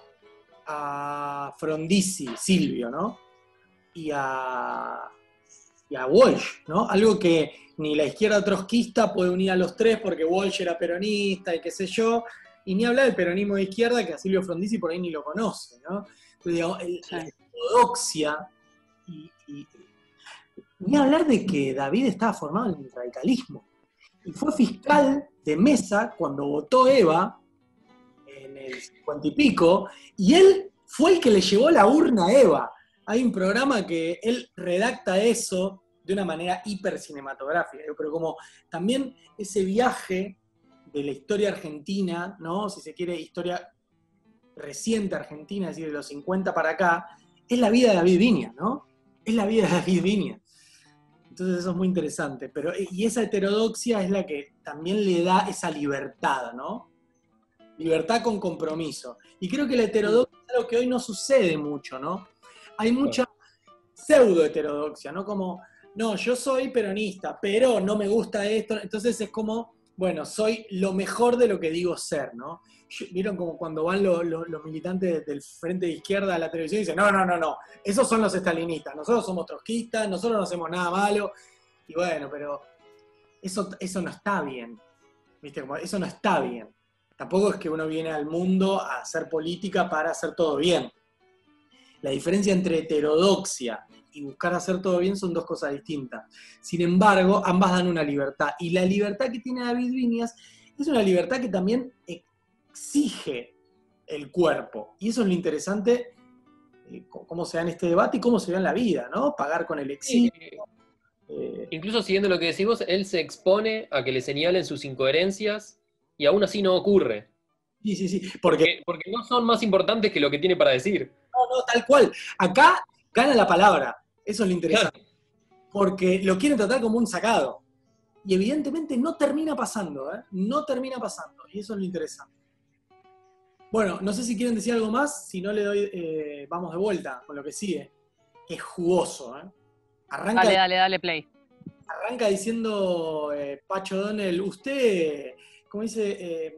a Frondizi, Silvio, ¿no? Y a, y a Walsh, ¿no? Algo que ni la izquierda trotskista puede unir a los tres porque Walsh era peronista y qué sé yo, y ni hablar del peronismo de izquierda que a Silvio Frondizi por ahí ni lo conoce, ¿no? Entonces, digamos, el, la heterodoxia, y, y, ni hablar de que David estaba formado en el radicalismo, y fue fiscal de mesa cuando votó Eva, en el cincuenta y pico, y él fue el que le llevó la urna a Eva. Hay un programa que él redacta eso de una manera hiper cinematográfica, pero como también ese viaje de la historia argentina, ¿no? Si se quiere, historia reciente argentina, es decir, de los cincuenta para acá, es la vida de David Viñas, ¿no? Es la vida de David Viñas. Entonces eso es muy interesante, pero, y esa heterodoxia es la que también le da esa libertad, ¿no? Libertad con compromiso. Y creo que la heterodoxia es algo que hoy no sucede mucho, ¿no? Hay mucha pseudo heterodoxia, ¿no? Como, no, yo soy peronista, pero no me gusta esto. Entonces es como, bueno, soy lo mejor de lo que digo ser, ¿no? ¿Vieron como cuando van los, los, los militantes del frente de izquierda a la televisión y dicen, no, no, no, no, esos son los estalinistas, nosotros somos trotskistas, nosotros no hacemos nada malo? Y bueno, pero eso, eso no está bien, ¿viste? Como eso no está bien. Tampoco es que uno viene al mundo a hacer política para hacer todo bien. La diferencia entre heterodoxia y buscar hacer todo bien son dos cosas distintas. Sin embargo, ambas dan una libertad. Y la libertad que tiene David Viñas es una libertad que también exige el cuerpo. Y eso es lo interesante, eh, cómo se da en este debate y cómo se da en la vida, ¿no? Pagar con el exilio. Sí. Eh... Incluso siguiendo lo que decís vos, él se expone a que le señalen sus incoherencias y aún así no ocurre. Sí, sí, sí. Porque, porque, porque no son más importantes que lo que tiene para decir. No, no, tal cual. Acá gana la palabra. Eso es lo interesante. Claro. Porque lo quieren tratar como un sacado. Y evidentemente no termina pasando, ¿eh? No termina pasando. Y eso es lo interesante. Bueno, no sé si quieren decir algo más. Si no le doy, eh, vamos de vuelta con lo que sigue. Es jugoso, ¿eh? Arranca, dale, dale, dale play. Arranca diciendo eh, Pacho Donel, usted, como dice, eh,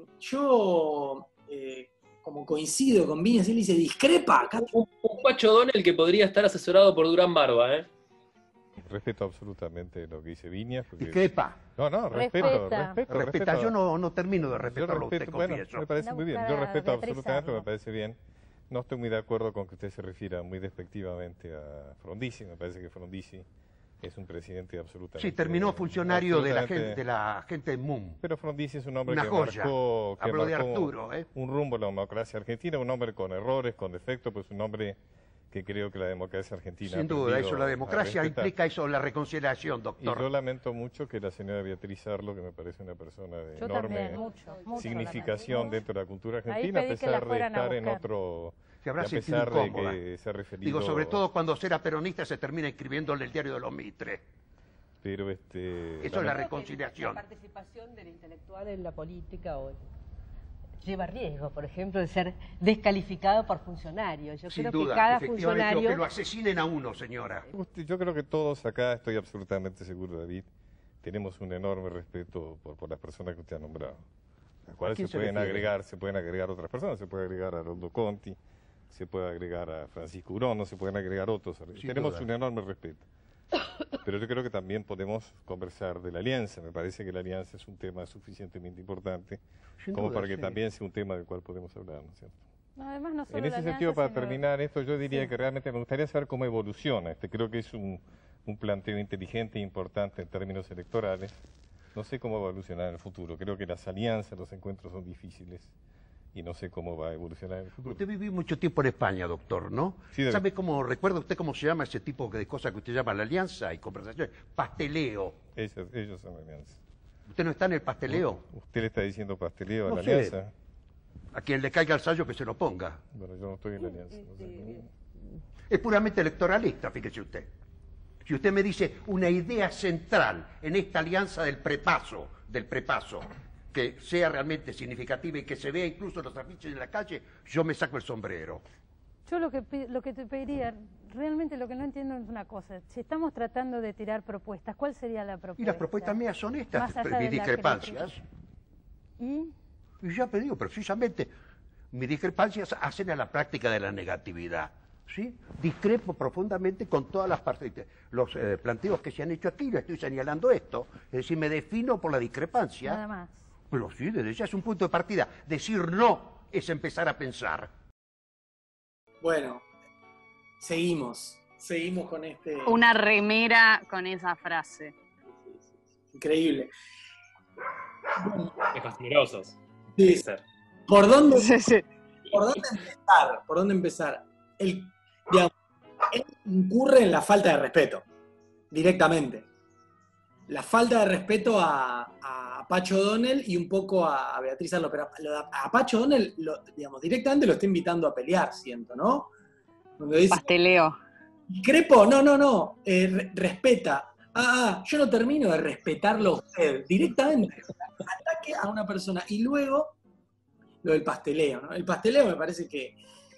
yo... Eh, como coincido con Viñas, él dice, discrepa. Un, un Pacho Donel que podría estar asesorado por Durán Barba, ¿eh? Respeto absolutamente lo que dice Viñas. Porque... Discrepa. No, no, respeto, Respeta. respeto. Respeta. respeto. Yo no, no termino de respetarlo Yo respeto, a usted, bueno, confieso. me parece Una muy bien. Yo buscada respeto Beatriz absolutamente, Arlo. me parece bien. No estoy muy de acuerdo con que usted se refiera muy despectivamente a Frondizi. Me parece que Frondizi es un presidente absolutamente... Sí, terminó funcionario absolutamente, de la gente de la gente de M U M. Pero Frondizi es un hombre Una que joya. marcó, que Hablo de marcó Arturo, ¿eh? un rumbo a la democracia argentina, un hombre con errores, con defectos, pues un hombre que creo que la democracia argentina Sin duda, eso, la democracia implica eso, la reconciliación, doctor. Y yo lamento mucho que la señora Beatriz Arlo, que me parece una persona de Yo enorme también, mucho, mucho significación lamento. dentro de la cultura Ahí argentina, a pedí que la pesar de fueran a estar en buscar. otro... Se habrá y a sentido pesar de incómoda. que se ha referido... Digo, sobre todo cuando será peronista se termina escribiéndole el diario de los Mitre. Pero este... Eso es la reconciliación. La participación del intelectual en la política o lleva riesgo, por ejemplo, de ser descalificado por funcionarios. Yo Sin creo duda, que cada efectivamente, funcionario... o que lo asesinen a uno, señora. Usted- Yo creo que todos acá, estoy absolutamente seguro, David, tenemos un enorme respeto por, por las personas que usted ha nombrado. Las cuales quién se se pueden refiere? agregar, se pueden agregar otras personas, se puede agregar a Haroldo Conti, se puede agregar a Francisco Urono, se pueden agregar otros. Sin tenemos duda. un enorme respeto. Pero yo creo que también podemos conversar de la alianza. Me parece que la alianza es un tema suficientemente importante Sin como duda, para que sí. también sea un tema del cual podemos hablar, ¿no es cierto? No, además, no solo En la ese alianza, sentido, para sino- terminar esto, yo diría Sí. que realmente me gustaría saber cómo evoluciona. Este, creo que es un, un planteo inteligente e importante en términos electorales. No sé cómo va a evolucionar en el futuro. Creo que las alianzas, los encuentros son difíciles y no sé cómo va a evolucionar en el futuro. Usted vivió mucho tiempo en España, doctor, ¿no? Sí, David. ¿Sabe cómo, recuerda usted cómo se llama ese tipo de cosas que usted llama la alianza y conversaciones? Pasteleo. Ellos, ellos son la alianza. ¿Usted no está en el pasteleo? ¿Usted le está diciendo pasteleo a No la sé. alianza? A quien le caiga el sallo que se lo ponga. Bueno, yo no estoy en la alianza. no sé. Es puramente electoralista, fíjese usted. Si usted me dice una idea central en esta alianza del prepaso, del prepaso, que sea realmente significativa y que se vea incluso en los afiches en la calle, yo me saco el sombrero. Yo lo que, pi- lo que te pediría, realmente lo que no entiendo es una cosa. Si estamos tratando de tirar propuestas, ¿cuál sería la propuesta? Y las propuestas mías son estas, Más allá mis de la discrepancias. crítica. ¿Y? Y ya me digo, precisamente, mis discrepancias hacen a la práctica de la negatividad. ¿Sí? Discrepo profundamente con todas las partes, los eh, planteos que se han hecho aquí, le estoy señalando esto, es decir, me defino por la discrepancia. Nada más. Pero sí, desde ya es un punto de partida. Decir no es empezar a pensar. Bueno, seguimos. Seguimos con este... Una remera con esa frase. Increíble. De fastidiosas. Sí, ¿Por dónde, Sí, sí. ¿Por dónde empezar? ¿Por dónde empezar? El, digamos, él incurre en la falta de respeto, directamente. La falta de respeto a, a Pacho Donel y un poco a Beatriz Arlo, pero a, a Pacho Donel, lo, digamos, directamente lo está invitando a pelear, siento, ¿no? Donde dice, Pasteleo. discrepo, no, no, no, eh, re- respeta. Ah, ah, yo no termino de respetarlo a usted, directamente. Ataque a una persona. Y luego, lo del pasteleo, ¿no? El pasteleo me parece que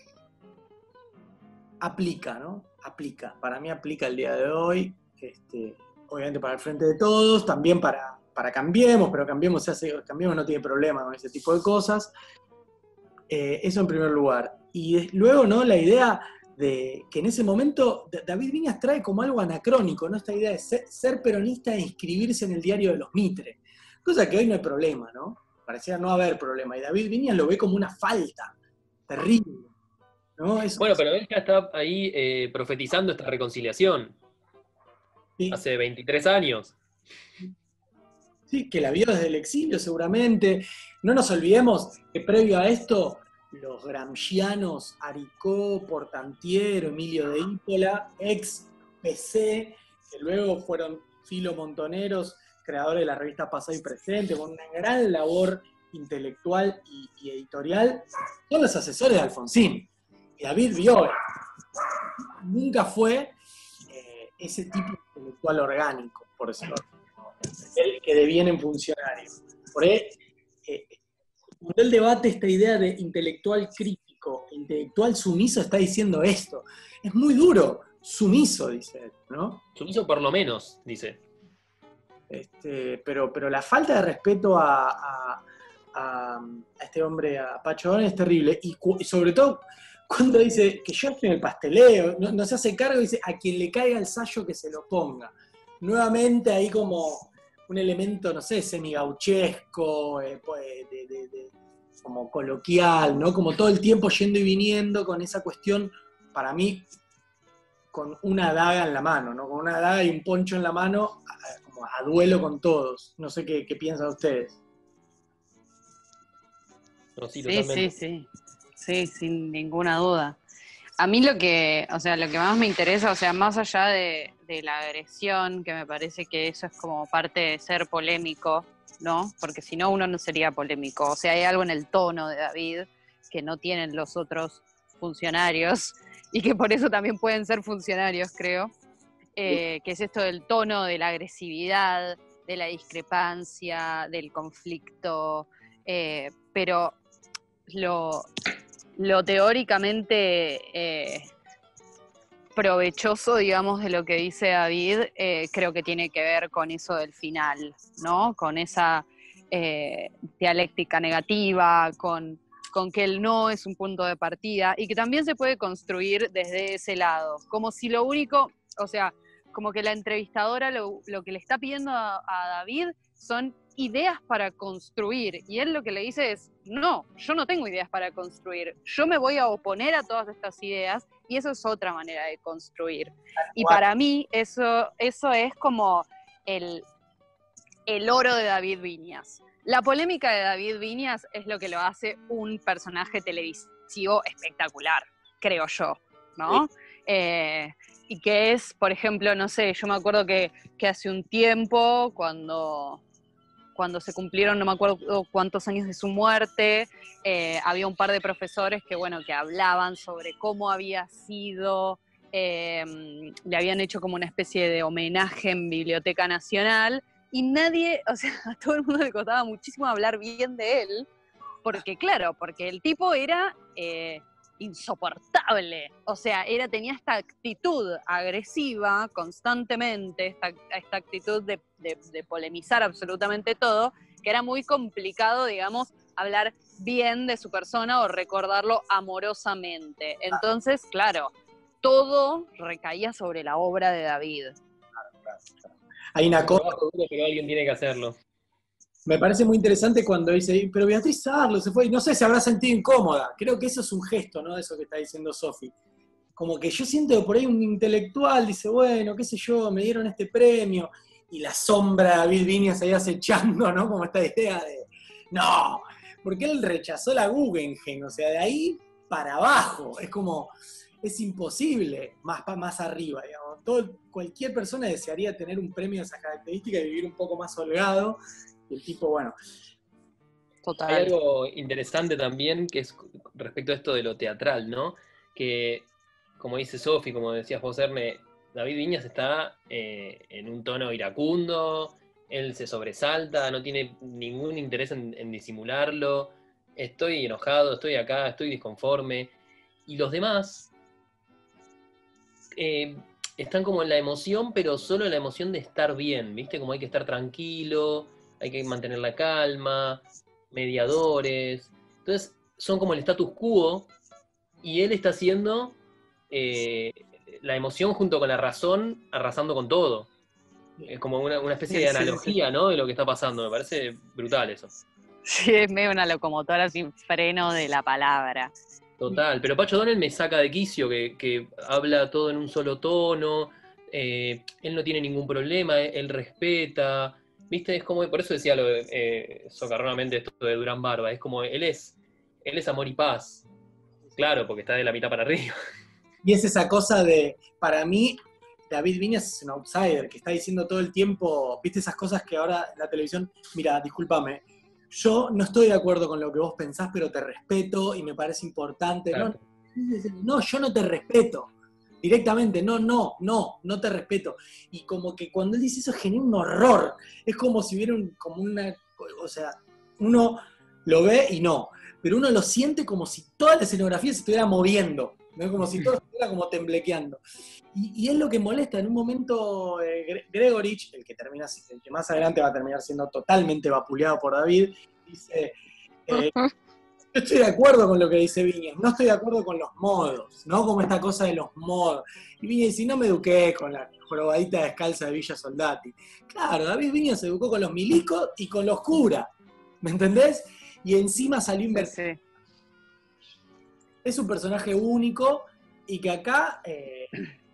aplica, ¿no? Aplica. Para mí aplica el día de hoy. Este, obviamente para el frente de todos, también para, para Cambiemos, pero Cambiemos, se hace, Cambiemos no tiene problema con ese tipo de cosas. Eh, eso en primer lugar. Y de- luego, ¿no? La idea de que en ese momento D- David Viñas trae como algo anacrónico, ¿no? Esta idea de ser, ser peronista e inscribirse en el diario de los Mitre. Cosa que hoy no hay problema, ¿no? Parecía no haber problema. Y David Viñas lo ve como una falta terrible, ¿no? Es- Bueno, pero él ya está ahí eh, profetizando esta reconciliación sí. hace veintitrés años. Sí, que la vio desde el exilio seguramente. No nos olvidemos que previo a esto, los gramscianos Aricó, Portantiero, Emilio de Ípola, ex P C, que luego fueron filomontoneros, creadores de la revista Pasado y Presente, con una gran labor intelectual y, y editorial son los asesores de Alfonsín. Y David vio, nunca fue eh, ese tipo de intelectual orgánico, por decirlo así, el que deviene en funcionario. Por ahí, eh, cuando él debate esta idea de intelectual crítico, intelectual sumiso, está diciendo esto. Es muy duro, sumiso, dice él, ¿no? Sumiso por lo menos, dice. Este, pero, pero la falta de respeto a, a, a, a este hombre, a Pacho Donel, es terrible. Y, y sobre todo cuando dice que yo estoy en el pasteleo, no, no se hace cargo, dice a quien le caiga el sayo que se lo ponga. Nuevamente ahí como un elemento, no sé, semigauchesco, eh, de, de, de, como coloquial, ¿no? Como todo el tiempo yendo y viniendo con esa cuestión, para mí, con una daga en la mano, ¿no? Con una daga y un poncho en la mano, a, como a duelo con todos. No sé qué, qué piensan ustedes. No, sí, sí, sí, sí. Sí, sin ninguna duda. A mí lo que, o sea, lo que más me interesa, o sea, más allá de, de la agresión, que me parece que eso es como parte de ser polémico, ¿no? Porque si no, uno no sería polémico. O sea, hay algo en el tono de David que no tienen los otros funcionarios y que por eso también pueden ser funcionarios, creo, eh, que es esto del tono, de la agresividad, de la discrepancia, del conflicto, eh, pero lo, lo teóricamente eh, provechoso, digamos, de lo que dice David, eh, creo que tiene que ver con eso del final, ¿no? Con esa eh, dialéctica negativa, con, con que el no es un punto de partida y que también se puede construir desde ese lado, como si lo único, o sea, como que la entrevistadora lo, lo que le está pidiendo a, a David son ideas para construir, y él lo que le dice es, no, yo no tengo ideas para construir, yo me voy a oponer a todas estas ideas, y eso es otra manera de construir. Y para mí eso, eso es como el, el oro de David Viñas. La polémica de David Viñas es lo que lo hace un personaje televisivo espectacular, creo yo, ¿no? Sí. Eh, y que es, por ejemplo, no sé, yo me acuerdo que, que hace un tiempo, cuando... cuando se cumplieron no me acuerdo cuántos años de su muerte, eh, había un par de profesores que, bueno, que hablaban sobre cómo había sido, eh, le habían hecho como una especie de homenaje en Biblioteca Nacional, y nadie, o sea, a todo el mundo le costaba muchísimo hablar bien de él, porque claro, porque el tipo era eh, insoportable, o sea, era, tenía esta actitud agresiva constantemente, esta, esta actitud de, de, de polemizar absolutamente todo, que era muy complicado, digamos, hablar bien de su persona o recordarlo amorosamente. Entonces, claro, todo recaía sobre la obra de David. Hay una cosa, pero alguien tiene que hacerlo. Me parece muy interesante cuando dice, pero Beatriz Arlo se fue, y no sé, se habrá sentido incómoda. Creo que eso es un gesto, ¿no? De eso que está diciendo Sofi. Como que yo siento que por ahí un intelectual dice, bueno, qué sé yo, me dieron este premio, y la sombra de David Viñas ahí acechando, ¿no? Como esta idea de, no, porque él rechazó la Guggenheim, o sea, de ahí para abajo, es como, es imposible más, más arriba, digamos. Todo, cualquier persona desearía tener un premio de esas características y vivir un poco más holgado. El tipo, bueno. Total. Hay algo interesante también que es respecto a esto de lo teatral, ¿no? Que, como dice Sofi, como decías vos, Erne, David Viñas está eh, en un tono iracundo, él se sobresalta, no tiene ningún interés en, en disimularlo, estoy enojado, estoy acá, estoy disconforme, y los demás eh, están como en la emoción, pero solo en la emoción de estar bien, ¿viste? Como hay que estar tranquilo, hay que mantener la calma, mediadores. Entonces son como el status quo y él está haciendo eh, la emoción junto con la razón, arrasando con todo. Es como una, una especie de analogía, ¿no? De lo que está pasando. Me parece brutal eso. Sí, es medio una locomotora sin freno de la palabra. Total, pero Pacho Donel me saca de quicio, que, que habla todo en un solo tono, eh, él no tiene ningún problema, él respeta... ¿Viste? Es como, por eso decía lo de, eh, socarronamente esto de Durán Barba, es como, él es, él es amor y paz. Claro, porque está de la mitad para arriba. Y es esa cosa de, para mí, David Viñas es un outsider, que está diciendo todo el tiempo, ¿viste esas cosas que ahora en la televisión, mira, discúlpame, yo no estoy de acuerdo con lo que vos pensás, pero te respeto y me parece importante. Claro. No, no, yo no te respeto. Directamente, no, no, no, no te respeto. Y como que cuando él dice eso genera un horror. Es como si hubiera un, como una, o sea, uno lo ve y no, pero uno lo siente como si toda la escenografía se estuviera moviendo, ¿no? Como si todo estuviera como temblequeando. Y, y es lo que molesta. En un momento, eh, Gregorich, el que termina, el que más adelante va a terminar siendo totalmente vapuleado por David, dice, eh, yo estoy de acuerdo con lo que dice Viñas, no estoy de acuerdo con los modos, ¿no? Como esta cosa de los modos. Y Viñas dice, no me eduqué con la jorobadita descalza de Villa Soldati. Claro, David Viñas se educó con los milicos y con los curas, ¿me entendés? Y encima salió invertido. Sí, sí. Es un personaje único y que acá eh,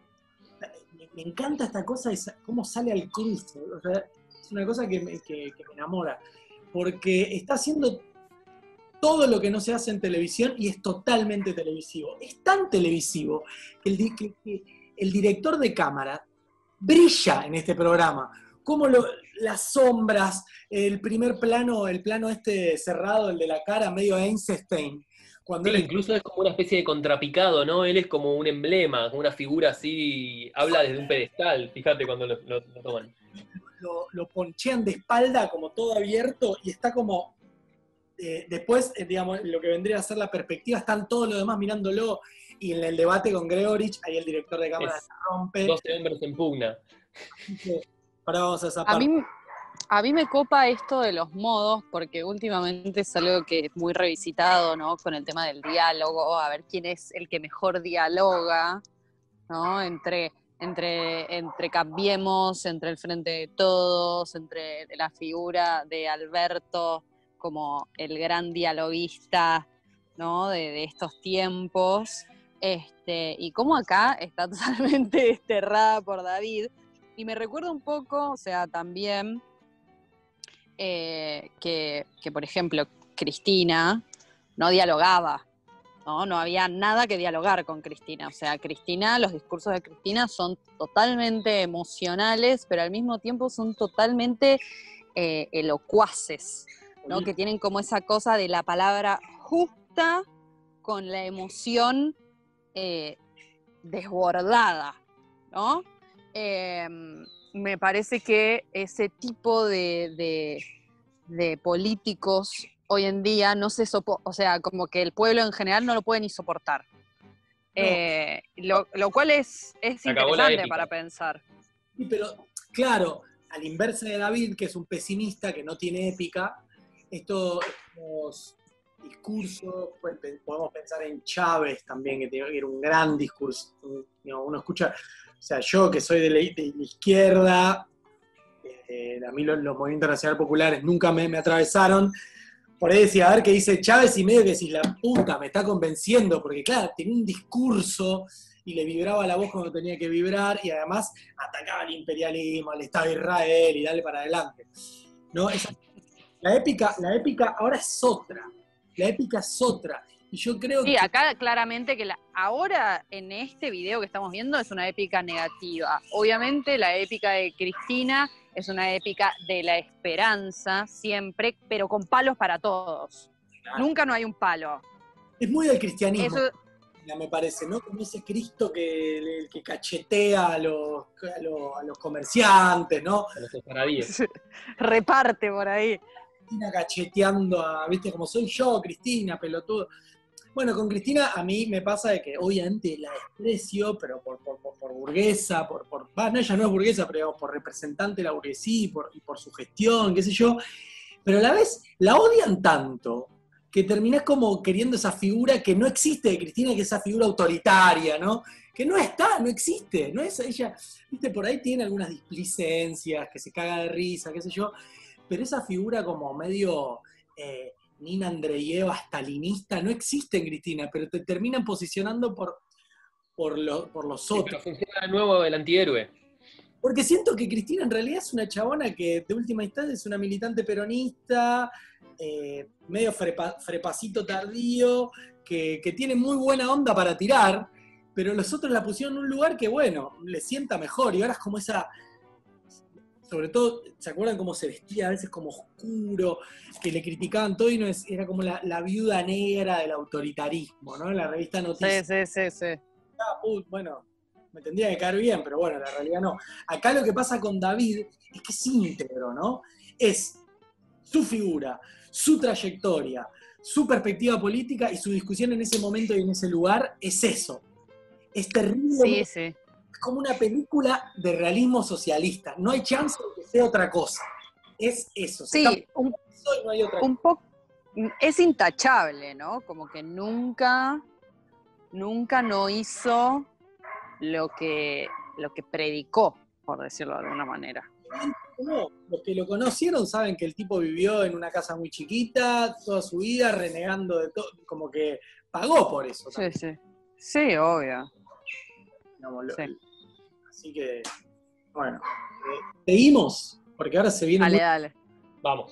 me, me encanta esta cosa de cómo sale al cruce. O sea, es una cosa que me, que, que me enamora. Porque está haciendo todo lo que no se hace en televisión y es totalmente televisivo. Es tan televisivo que el, que, que el director de cámara brilla en este programa. Como lo, las sombras, el primer plano, el plano este cerrado, el de la cara, medio Einstein. Cuando Sí, él... incluso es como una especie de contrapicado, ¿no? Él es como un emblema, como una figura así, habla desde un pedestal, fíjate cuando lo, lo, lo toman. Lo, lo ponchean de espalda, como todo abierto, y está como... Eh, después, eh, digamos, lo que vendría a ser la perspectiva, están todos los demás mirándolo, y en el debate con Gregorich, ahí el director de cámara Es se rompe. doce hombres en pugna. Ahora vamos a esa A parte. mí, a mí me copa esto de los modos, porque últimamente es algo que es muy revisitado, ¿no? Con el tema del diálogo, a ver quién es el que mejor dialoga, ¿no? Entre, entre, entre Cambiemos, entre el Frente de Todos, entre la figura de Alberto como el gran dialoguista, ¿no? de, de estos tiempos, este, y cómo acá está totalmente desterrada por David. Y me recuerda un poco, o sea, también eh, que, que, por ejemplo, Cristina no dialogaba, ¿no? No había nada que dialogar con Cristina. O sea, Cristina, los discursos de Cristina son totalmente emocionales, pero al mismo tiempo son totalmente eh, elocuaces, ¿no? Que tienen como esa cosa de la palabra justa con la emoción eh, desbordada, ¿no? Eh, me parece que ese tipo de, de, de políticos hoy en día no se soporta, o sea, como que el pueblo en general no lo puede ni soportar. No. Eh, lo, lo cual es, es interesante para pensar. Sí, pero claro, al inverso de David, que es un pesimista, que no tiene épica, estos, estos discursos, pues, podemos pensar en Chávez también, que era un gran discurso. Uno escucha, o sea, yo que soy de la, de la izquierda, eh, a mí los, los movimientos nacionales populares nunca me, me atravesaron. Por ahí decía, a ver qué dice Chávez, y medio que decís, la puta, me está convenciendo, porque claro, tenía un discurso y le vibraba la voz cuando tenía que vibrar, y además atacaba al imperialismo, al Estado de Israel, y dale para adelante. ¿No? Esa, la épica, la épica ahora es otra, la épica es otra, y yo creo sí, que... Sí, acá claramente que la, ahora en este video que estamos viendo es una épica negativa. Obviamente la épica de Cristina es una épica de la esperanza, siempre, pero con palos para todos. Claro. Nunca no hay un palo. Es muy del cristianismo, Eso... me parece, ¿no? Como ese Cristo que, que cachetea a los, a, los, a los comerciantes, ¿no? A los paradíes. Reparte por ahí. Cristina cacheteando a, viste, como soy yo, Cristina, pelotudo. Bueno, con Cristina a mí me pasa de que obviamente la desprecio, pero por, por, por, por burguesa, por, por, bah, no, ella no es burguesa, pero digamos, por representante de la burguesía y por, y por su gestión, qué sé yo, pero a la vez la odian tanto que terminás como queriendo esa figura que no existe de Cristina, que es esa figura autoritaria, ¿no? Que no está, no existe, no es ella, viste, por ahí tiene algunas displicencias, que se caga de risa, qué sé yo, pero esa figura como medio... Eh, Nina Andreeva stalinista no existe en Cristina, pero te terminan posicionando por, por, lo, por los otros. Sí, pero funciona de nuevo el antihéroe. Porque siento que Cristina en realidad es una chabona que de última instancia es una militante peronista, eh, medio frepa, frepacito tardío, que, que tiene muy buena onda para tirar, pero los otros la pusieron en un lugar que, bueno, le sienta mejor, y ahora es como esa... sobre todo, ¿se acuerdan cómo se vestía a veces como oscuro? Que le criticaban todo y no es, era como la, la viuda negra del autoritarismo, ¿no? En la revista Noticias. Sí, sí, sí, sí. Ah, uh, bueno, me tendría que caer bien, pero bueno, la realidad no. Acá lo que pasa con David es que es íntegro, ¿no? Es su figura, su trayectoria, su perspectiva política y su discusión en ese momento y en ese lugar es eso. Es terrible. Sí, sí. Es como una película de realismo socialista. No hay chance de que sea otra cosa. Es eso. Se Sí, un, eso y no hay otra un cosa. poco. Es intachable, ¿no? Como que nunca, nunca no hizo lo que, lo que predicó, por decirlo de alguna manera. No, los que lo conocieron saben que el tipo vivió en una casa muy chiquita, toda su vida, renegando de todo, como que pagó por eso. Sí, sí. Sí, obvio. Digamos, lo, Sí. Así que, bueno, eh, seguimos, porque ahora se viene... Dale, muy... dale. Vamos.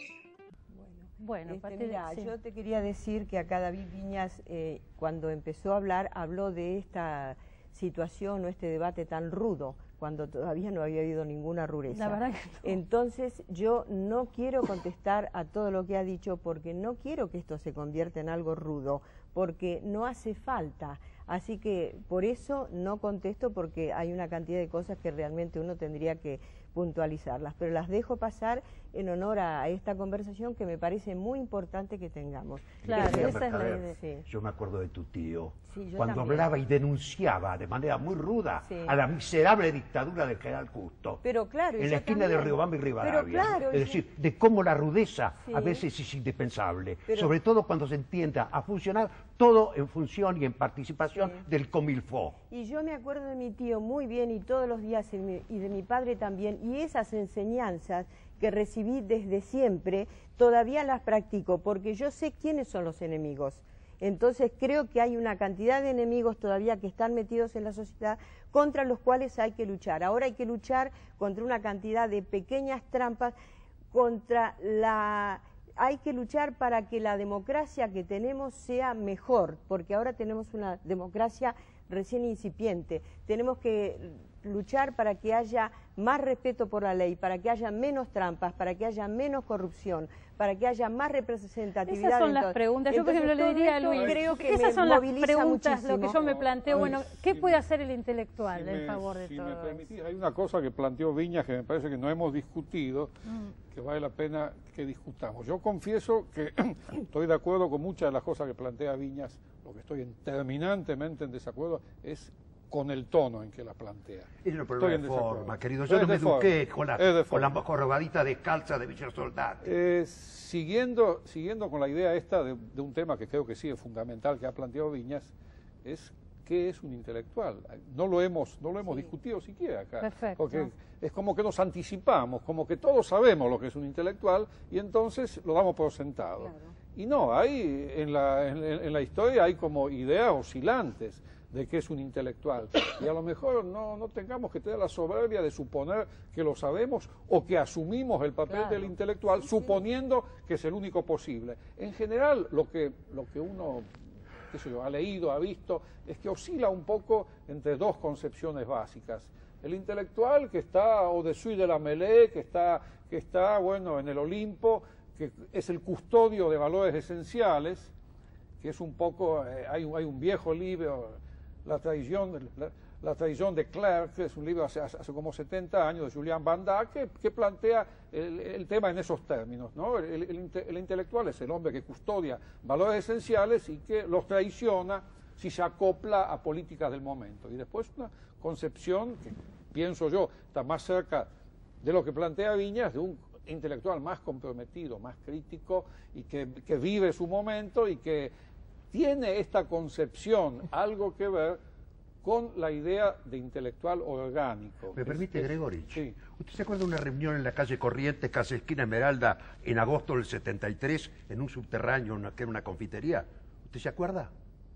Bueno, Este, Pati, mira, sí. yo te quería decir que acá David Viñas, eh, cuando empezó a hablar, habló de esta situación o este debate tan rudo, cuando todavía no había habido ninguna rudeza. La verdad que no. Entonces, yo no quiero contestar a todo lo que ha dicho, porque no quiero que esto se convierta en algo rudo, porque no hace falta. Así que por eso no contesto, porque hay una cantidad de cosas que realmente uno tendría que puntualizarlas, pero las dejo pasar en honor a esta conversación que me parece muy importante que tengamos. Claro, Mira, esa es la Mercader, idea. Sí. yo me acuerdo de tu tío, Sí, yo cuando también. hablaba y denunciaba de manera muy ruda Sí. a la miserable dictadura del general Justo. Pero claro, y En yo la esquina también. de Riobamba y Rivadavia. Pero claro, es y decir, de cómo la rudeza Sí. a veces es indispensable, Pero- sobre todo cuando se entienda a funcionar todo en función y en participación Sí. del Comilfo. Y yo me acuerdo de mi tío muy bien y todos los días y mi- y de mi padre también, y esas enseñanzas que recibí desde siempre, todavía las practico, porque yo sé quiénes son los enemigos. Entonces creo que hay una cantidad de enemigos todavía que están metidos en la sociedad contra los cuales hay que luchar. Ahora hay que luchar contra una cantidad de pequeñas trampas, contra la... Hay que luchar para que la democracia que tenemos sea mejor, porque ahora tenemos una democracia recién incipiente. Tenemos que luchar para que haya más respeto por la ley, para que haya menos trampas, para que haya menos corrupción, para que haya más representatividad. Esas son en las todo. preguntas. Yo, por Entonces, ejemplo, le todo diría a esto Luis, creo que esas me son las moviliza preguntas, lo que muchísimo. yo me planteo. A ver, Bueno, ¿qué si puede me- hacer el intelectual Si en me- favor de si todo me eso? permitís, hay una cosa que planteó Viñas que me parece que no hemos discutido, Mm. que vale la pena que discutamos. Yo confieso que estoy de acuerdo con muchas de las cosas que plantea Viñas, lo que estoy en- terminantemente en desacuerdo es con el tono en que la plantea. Es un Estoy problema en de desacuerdo. forma, querido. Es Yo no de me forma. eduqué con la, Es de con la forma. jorobadita descalza de Villa Soldati. Eh, siguiendo, siguiendo con la idea esta de, de un tema que creo que sí es fundamental que ha planteado Viñas, es qué es un intelectual. No lo hemos, no lo hemos Sí. discutido siquiera acá. Perfecto. Porque es como que nos anticipamos, como que todos sabemos lo que es un intelectual y entonces lo damos por sentado. Claro. Y no, hay en la, en, en la historia hay como ideas oscilantes de qué es un intelectual. Y a lo mejor no, no tengamos que tener la soberbia de suponer que lo sabemos o que asumimos el papel Claro. del intelectual suponiendo que es el único posible. En general, lo que, lo que uno qué sé yo, ha leído, ha visto, es que oscila un poco entre dos concepciones básicas. El intelectual que está au-dessus de la mêlée, que está, que está bueno, en el Olimpo, que es el custodio de valores esenciales, que es un poco, eh, hay, un- hay un viejo libro, La traición, la, la traición de Clerc, que es un libro hace, hace como setenta años, de Julian Van Damme, que, que plantea el, el tema en esos términos, ¿no? El, el inte- el intelectual es el hombre que custodia valores esenciales y que los traiciona si se acopla a políticas del momento. Y después una concepción que, pienso yo, está más cerca de lo que plantea Viñas, de un intelectual más comprometido, más crítico y que, que vive su momento y que tiene esta concepción algo que ver con la idea de intelectual orgánico. ¿Me Es- permite, es- Gregorich? Sí. ¿Usted se acuerda de una reunión en la calle Corrientes, casi esquina Esmeralda, en agosto del setenta y tres, en un subterráneo, una- que era una confitería? ¿Usted se acuerda?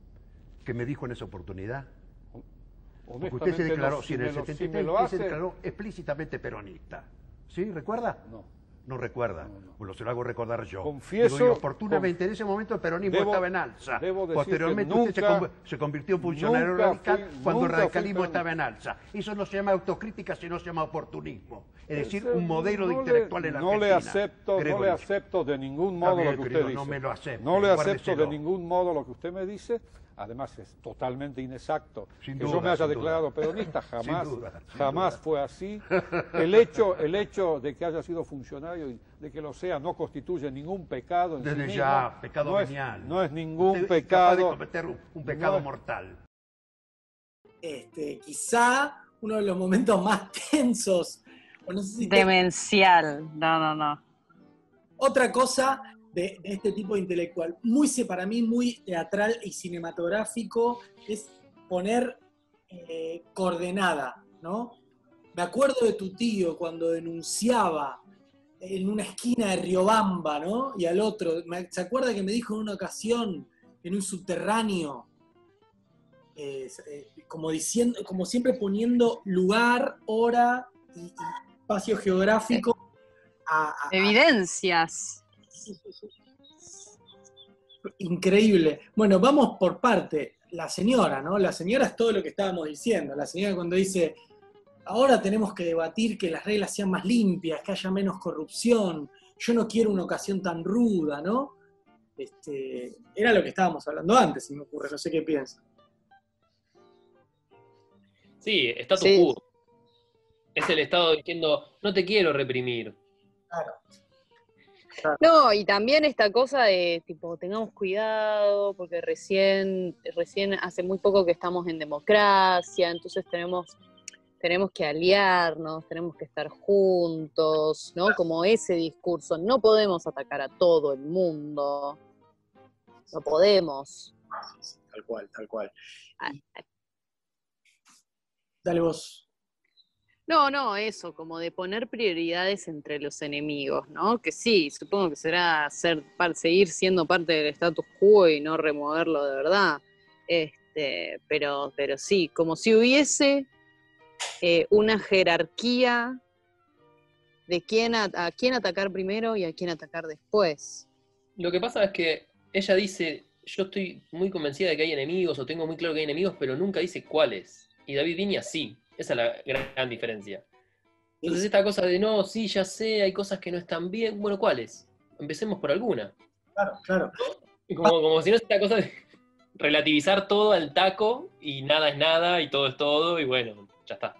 ¿Qué me dijo en esa oportunidad? Porque usted se Honestamente, declaró, no, si si en me el lo- si setenta y tres me lo usted hace- se declaró explícitamente peronista. ¿Sí? ¿Recuerda? No. No recuerda, No, no. bueno, se lo hago recordar yo. Confieso- Digo, y oportunamente, en ese momento el peronismo Debo- estaba en alza. debo decir Posteriormente que usted se, nunca- conv- se convirtió en funcionario nunca radical fui- cuando el nunca fui radicalismo peronista. estaba en alza. Eso no se llama autocrítica, sino se llama oportunismo. Es decir, Ese- un modelo de no le- intelectual en la no le Argentina. acepto, no le Gregorio. acepto de ningún Está modo bien, lo que querido, usted dice. no me lo acepte, No le acepto guárdeselo. de ningún modo lo que usted me dice. Además es totalmente inexacto Sin que duda, yo me haya sin declarado duda. peronista, jamás, Sin duda, sin jamás duda. fue así. El hecho, el hecho de que haya sido funcionario y de que lo sea no constituye ningún pecado en sí Desde mismo. ya, pecado no es, venial. no es ningún Usted es capaz de pecado. cometer un, un pecado No es- mortal. Este, quizá uno de los momentos más tensos, o no sé si te- Demencial. No, no, no. otra cosa de, de este tipo de intelectual, muy se- para mí muy teatral y cinematográfico, es poner eh, coordenada, ¿no? Me acuerdo de tu tío cuando denunciaba en una esquina de Riobamba, ¿no? Y al otro, me- ¿se acuerda que me dijo en una ocasión, en un subterráneo, eh, eh, como diciendo, como siempre poniendo lugar, hora y, y espacio geográfico a, a- a- Evidencias. Increíble. Bueno, vamos por parte. La señora, ¿no? La señora es todo lo que estábamos diciendo. La señora cuando dice, ahora tenemos que debatir que las reglas sean más limpias, que haya menos corrupción, yo no quiero una ocasión tan ruda, ¿no? Este, era lo que estábamos hablando antes, si me ocurre, no sé qué piensa. Sí, status Sí. quo. Es el Estado diciendo, no te quiero reprimir. Claro. No, y también esta cosa de, tipo, tengamos cuidado, porque recién, recién hace muy poco que estamos en democracia, entonces tenemos, tenemos que aliarnos, tenemos que estar juntos, ¿no? Como ese discurso, no podemos atacar a todo el mundo, no podemos. Tal cual, tal cual. Ah, Dale vos. No, no, eso, como de poner prioridades entre los enemigos, ¿no? Que sí, supongo que será ser, par- seguir siendo parte del status quo y no removerlo de verdad. Este, pero, pero sí, como si hubiese eh, una jerarquía de quién a, a quién atacar primero y a quién atacar después. Lo que pasa es que ella dice, yo estoy muy convencida de que hay enemigos, o tengo muy claro que hay enemigos, pero nunca dice cuáles. Y David Viñas sí. Esa es la gran, gran diferencia. Entonces esta cosa de, no, sí, ya sé, hay cosas que no están bien. Bueno, ¿cuáles? Empecemos por alguna. Claro, claro. Y como, como si no es esta cosa de relativizar todo al taco, y nada es nada, y todo es todo, y bueno, ya está.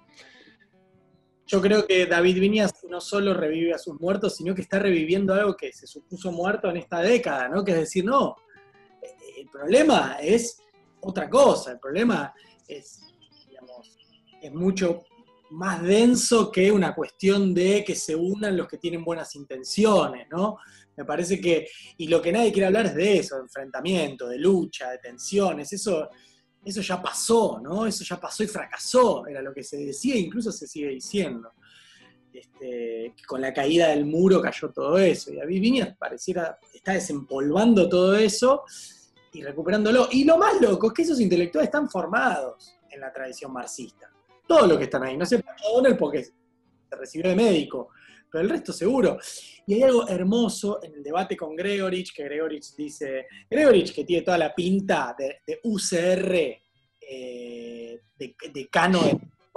Yo creo que David Viñas no solo revive a sus muertos, sino que está reviviendo algo que se supuso muerto en esta década, ¿no? Que es decir, no, el problema es otra cosa, el problema es, digamos, es mucho más denso que una cuestión de que se unan los que tienen buenas intenciones, ¿no? Me parece que, y lo que nadie quiere hablar es de eso, de enfrentamiento, de lucha, de tensiones, eso, eso ya pasó, ¿no? Eso ya pasó y fracasó, era lo que se decía e incluso se sigue diciendo. Este, que con la caída del muro cayó todo eso, y David Viñas pareciera, está desempolvando todo eso y recuperándolo. Y lo más loco es que esos intelectuales están formados en la tradición marxista. Todos los que están ahí, no sé, O'Donnell porque se recibió de médico, pero el resto seguro. Y hay algo hermoso en el debate con Gregorich, que Gregorich dice, Gregorich que tiene toda la pinta de, de U C R, eh, de, de cano de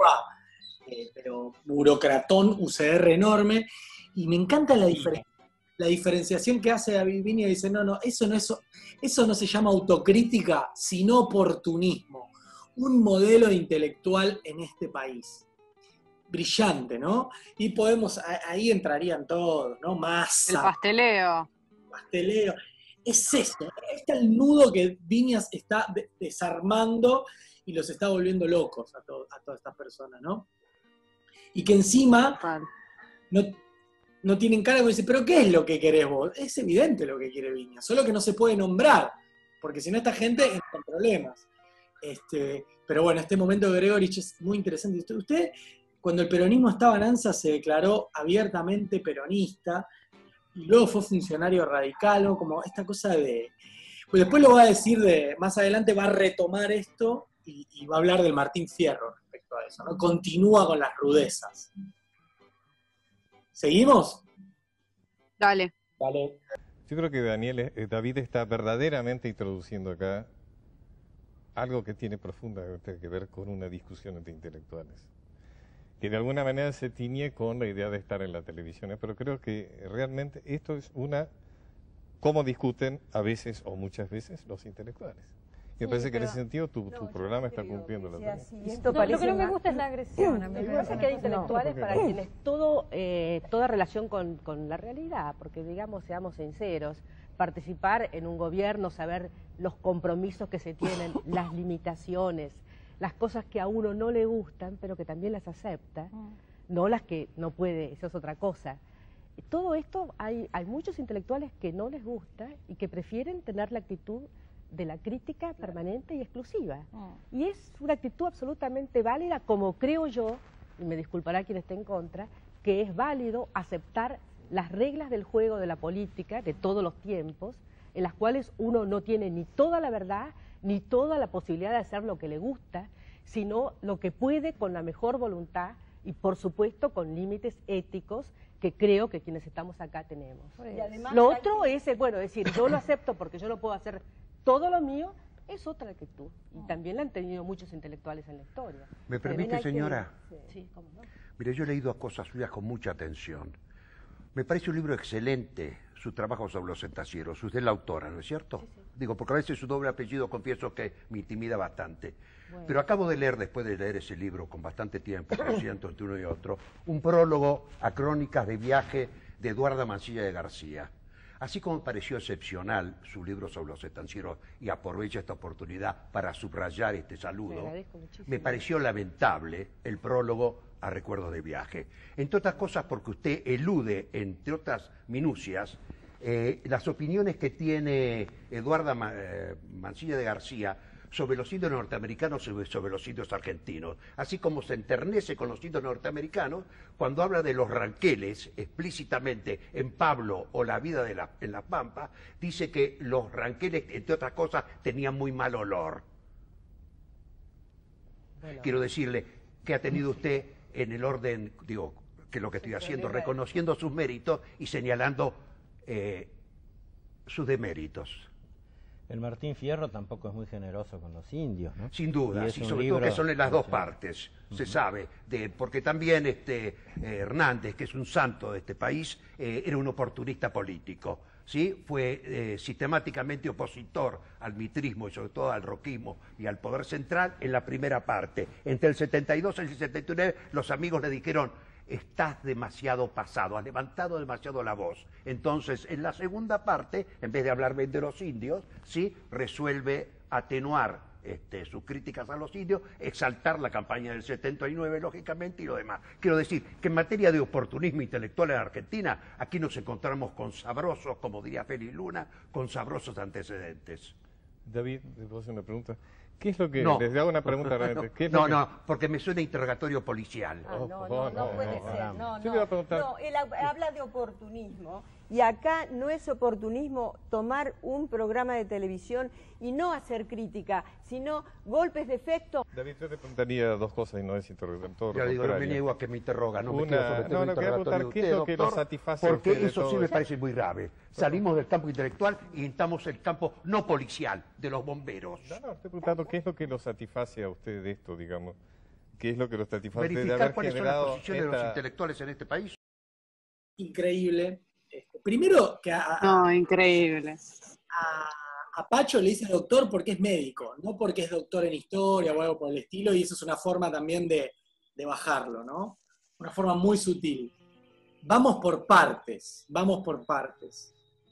eh, pero burocratón, U C R enorme, y me encanta la, diferen la diferenciación que hace David Viñas, dice, no, no, eso no, es, eso no se llama autocrítica, sino oportunismo. Un modelo intelectual en este país. Brillante, ¿no? Y podemos, ahí entrarían todos, ¿no? Massa. El pasteleo. Pasteleo. Es eso, ahí está el nudo que Viñas está desarmando y los está volviendo locos a, to a todas estas personas, ¿no? Y que encima no, no tienen cara como dice, pero ¿qué es lo que querés vos? Es evidente lo que quiere Viñas, solo que no se puede nombrar, porque si no esta gente entra en problemas. Este, pero bueno, este momento de Gregorich es muy interesante. Usted, usted, cuando el peronismo estaba en ANSA, se declaró abiertamente peronista, y luego fue funcionario radical, ¿no? Como esta cosa de... Pues después lo va a decir, de más adelante va a retomar esto, y, y va a hablar del Martín Fierro respecto a eso, ¿no? Continúa con las rudezas. ¿Seguimos? Dale. Vale. Yo creo que Daniel, eh, David está verdaderamente introduciendo acá algo que tiene profundamente que ver con una discusión entre intelectuales, que de alguna manera se tiñe con la idea de estar en la televisión, pero creo que realmente esto es una, cómo discuten a veces o muchas veces los intelectuales. Y me Sí, parece que en pero- ese sentido tu, tu No, programa yo está creo cumpliendo que la sea tarea. así. Esto No, lo parece que no me una- gusta es la agresión. a mí Lo que me pasa es que hay parece- intelectuales No, para porque- quienes todo, eh, toda relación con, con la realidad, porque digamos, seamos sinceros, participar en un gobierno, saber los compromisos que se tienen, las limitaciones, las cosas que a uno no le gustan, pero que también las acepta, no las que no puede, eso es otra cosa. Todo esto, hay, hay muchos intelectuales que no les gusta y que prefieren tener la actitud de la crítica permanente y exclusiva. Y es una actitud absolutamente válida, como creo yo, y me disculpará quien esté en contra, que es válido aceptar las reglas del juego de la política de todos los tiempos, en las cuales uno no tiene ni toda la verdad, ni toda la posibilidad de hacer lo que le gusta, sino lo que puede con la mejor voluntad y por supuesto con límites éticos que creo que quienes estamos acá tenemos. Y además Lo hay otro que- es, eh, bueno, decir, yo lo acepto porque yo no puedo hacer todo lo mío, es otra actitud. Y también la han tenido muchos intelectuales en la historia. ¿Me También permite, hay que- señora? Sí, cómo no. Mire, yo he leído cosas suyas con mucha atención. Me parece un libro excelente, su trabajo sobre los cetacieros. Usted es la autora, ¿no es cierto? Sí, sí. Digo, porque a veces su doble apellido confieso que me intimida bastante. Bueno. Pero acabo de leer, después de leer ese libro con bastante tiempo, por ciento entre uno y otro, un prólogo a Crónicas de Viaje de Eduarda Mancilla de García. Así como me pareció excepcional su libro sobre los estancieros, y aprovecho esta oportunidad para subrayar este Le saludo, agradezco muchísimo. me pareció lamentable el prólogo a Recuerdos de Viaje. Entre otras cosas porque usted elude, entre otras minucias, eh, las opiniones que tiene Eduarda Ma- eh, Mancilla de García sobre los indios norteamericanos y sobre, sobre los indios argentinos, así como se enternece con los indios norteamericanos cuando habla de los ranqueles explícitamente en Pablo o La vida de la, en la Pampa, dice que los ranqueles, entre otras cosas, tenían muy mal olor. Bueno, Quiero decirle que ha tenido usted en el orden, digo, que lo que estoy El haciendo, problema es- reconociendo sus méritos y señalando eh, sus deméritos. El Martín Fierro tampoco es muy generoso con los indios, ¿no? Sin duda, Y es y un sobre todo libro- que son en las dos Sí. partes, se sabe, de, porque también este eh, Hernández, que es un santo de este país, eh, era un oportunista político, ¿sí? Fue eh, sistemáticamente opositor al mitrismo y sobre todo al roquismo y al poder central en la primera parte. Entre el setenta y dos y el setenta y nueve los amigos le dijeron: estás demasiado pasado, has levantado demasiado la voz. Entonces, en la segunda parte, en vez de hablar bien de los indios, sí resuelve atenuar este, sus críticas a los indios, exaltar la campaña del setenta y nueve, lógicamente, y lo demás. Quiero decir que en materia de oportunismo intelectual en Argentina, aquí nos encontramos con sabrosos, como diría Félix Luna, con sabrosos antecedentes. David, ¿le puedo hacer una pregunta? ¿Qué es lo que... No. Les hago una pregunta realmente. ¿Qué es No, lo que- no, porque me suena interrogatorio policial. Ah, Oh, no, oh, no, no, no, puede no, ser, no. no, Yo no. le iba a preguntar- No, él hab- habla de oportunismo y acá no es oportunismo tomar un programa de televisión y no hacer crítica, sino golpes de efecto. David, yo te preguntaría dos cosas y no es interrogatorio. Ya digo, no me niego a que me interroga, no me Una- quiero someter no, a no, quería interrogatorio preguntar, ¿qué es usted, lo que lo doctor, satisface a porque usted de eso sí todo me esto? parece muy grave. Salimos del campo intelectual y entramos en el campo no policial, de los bomberos. No, no, estoy preguntando qué es lo que lo satisface a usted de esto, digamos. ¿Qué es lo que lo satisface de Verificar haber cuáles son las generado posiciones de los esta... intelectuales en este país. Increíble. Este, primero que a, a- No, increíble. a- a Pacho le dice doctor porque es médico, no porque es doctor en historia o algo por el estilo, y eso es una forma también de, de bajarlo, ¿no? Una forma muy sutil. Vamos por partes, vamos por partes.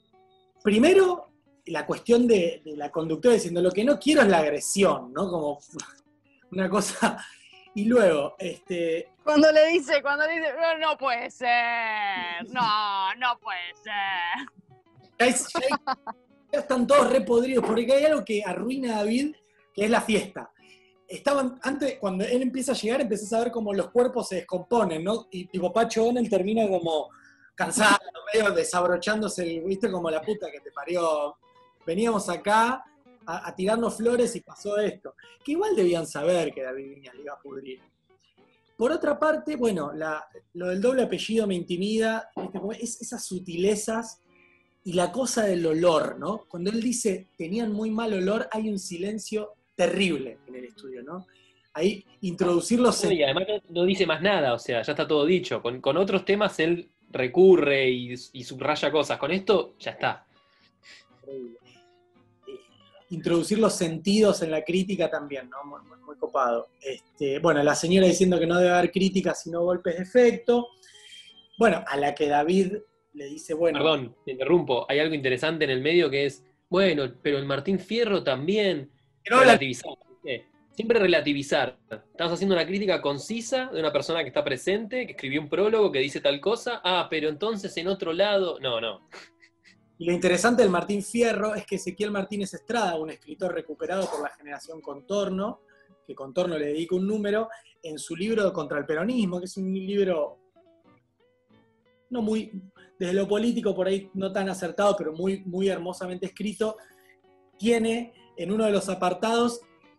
Primero, la cuestión de, de la conductora diciendo lo que no quiero es la agresión, ¿no? Como una cosa. Y luego, este, Cuando le dice, cuando le dice, no, no puede ser, no, no puede ser. ya, hay- ya hay- ya están todos repodridos, porque hay algo que arruina a David, que es la fiesta. Estaban, antes, cuando él empieza a llegar, empezás a ver cómo los cuerpos se descomponen, ¿no? Y tipo Pacho O'Donnell termina como cansado, medio desabrochándose, el, viste, como la puta que te parió. Veníamos acá a, a tirarnos flores y pasó esto. Que igual debían saber que David Viñas le iba a pudrir. Por otra parte, bueno, la, lo del doble apellido me intimida, es esas sutilezas y la cosa del olor, ¿no? Cuando él dice, tenían muy mal olor, hay un silencio terrible en el estudio, ¿no? Ahí, introducirlos en... Y además no, no dice más nada, o sea, ya está todo dicho. Con, con otros temas él recurre y, y subraya cosas. Con esto, ya está. Increíble. Introducir los sentidos en la crítica también, ¿no? Muy, muy, muy copado. Este, bueno, la señora diciendo que no debe haber críticas sino golpes de efecto. Bueno, a la que David le dice, bueno... Perdón, te interrumpo. Hay algo interesante en el medio que es, bueno, pero el Martín Fierro también... Pero relativizar, ¿sí? Siempre relativizar. Estamos haciendo una crítica concisa de una persona que está presente, que escribió un prólogo, que dice tal cosa. Ah, pero entonces en otro lado... No, no. Y lo interesante del Martín Fierro es que Ezequiel Martínez Estrada, un escritor recuperado por la generación Contorno, que Contorno le dedica un número, en su libro Contra el Peronismo, que es un libro no muy, desde lo político por ahí no tan acertado, pero muy, muy hermosamente escrito, tiene en uno de los apartados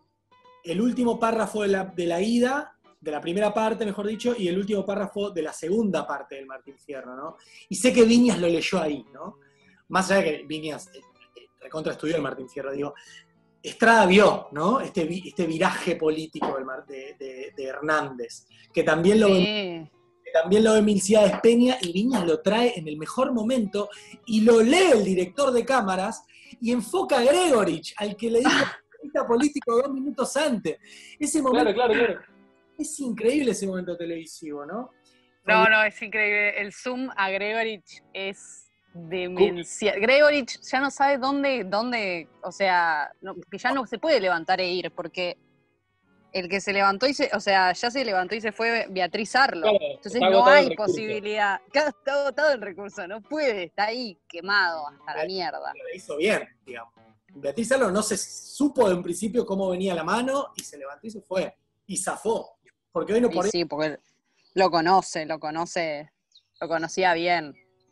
el último párrafo de la, de la ida, de la primera parte, mejor dicho, y el último párrafo de la segunda parte del Martín Fierro, ¿no? Y sé que Viñas lo leyó ahí, ¿no? Más allá de que Viñas eh, eh, recontra estudió el Martín Fierro, digo, Estrada vio, ¿no? Este, este viraje político del, de, de, de Hernández, que también lo, sí. ve, que también lo ve Milciades Peña, y Viñas lo trae en el mejor momento, y lo lee el director de cámaras, y enfoca a Gregorich, al que le dijo político dos minutos antes. Ese momento, claro, claro, claro. Es increíble ese momento televisivo, ¿no? No, no, es increíble. El zoom a Gregorich es... demencial. Gregorich ya no sabe dónde, dónde, o sea, no, que ya no se puede levantar e ir, porque el que se levantó y se, o sea, ya se levantó y se fue Beatriz Arlo. Claro, entonces no hay posibilidad. Está agotado el recurso, no puede, está ahí quemado hasta la, la mierda. Lo hizo bien, digamos. Beatriz Arlo no se supo de un principio cómo venía la mano y se levantó y se fue. Y zafó. Porque hoy no por sí, sí, porque lo conoce, lo conoce, lo conocía bien.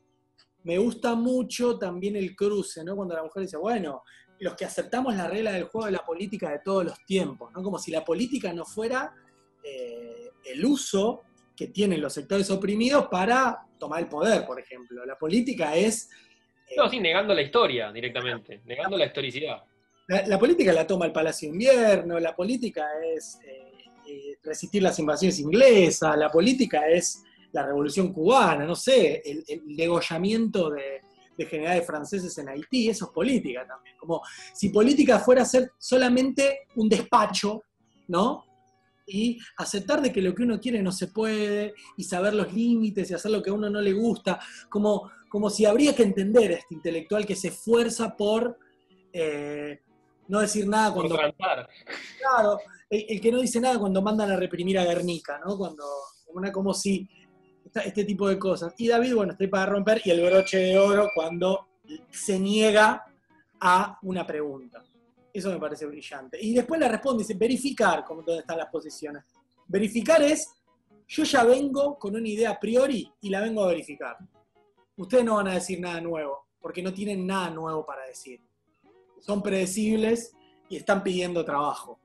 Me gusta mucho también el cruce, ¿no? Cuando la mujer dice, bueno, los que aceptamos la regla del juego de la política de todos los tiempos, ¿no? Como si la política no fuera eh, el uso que tienen los sectores oprimidos para tomar el poder, por ejemplo. La política es... Eh, no, sí, negando la historia directamente, negando la historicidad. La, la política la toma el Palacio de Invierno, la política es eh, eh, resistir las invasiones inglesas, la política es... la Revolución Cubana, no sé, el, el degollamiento de, de generales franceses en Haití, eso es política también. Como si política fuera a ser solamente un despacho, ¿no? Y aceptar de que lo que uno quiere no se puede, y saber los límites, y hacer lo que a uno no le gusta, como, como si habría que entender a este intelectual que se esfuerza por eh, no decir nada cuando... Claro, el, el que no dice nada cuando mandan a reprimir a Guernica, ¿no? Cuando, una, como si... este tipo de cosas. Y David, bueno, estoy para romper, y el broche de oro cuando se niega a una pregunta. Eso me parece brillante. Y después le responde, dice, verificar cómo dónde están las posiciones. Verificar es, yo ya vengo con una idea a priori y la vengo a verificar. Ustedes no van a decir nada nuevo, porque no tienen nada nuevo para decir. Son predecibles y están pidiendo trabajo.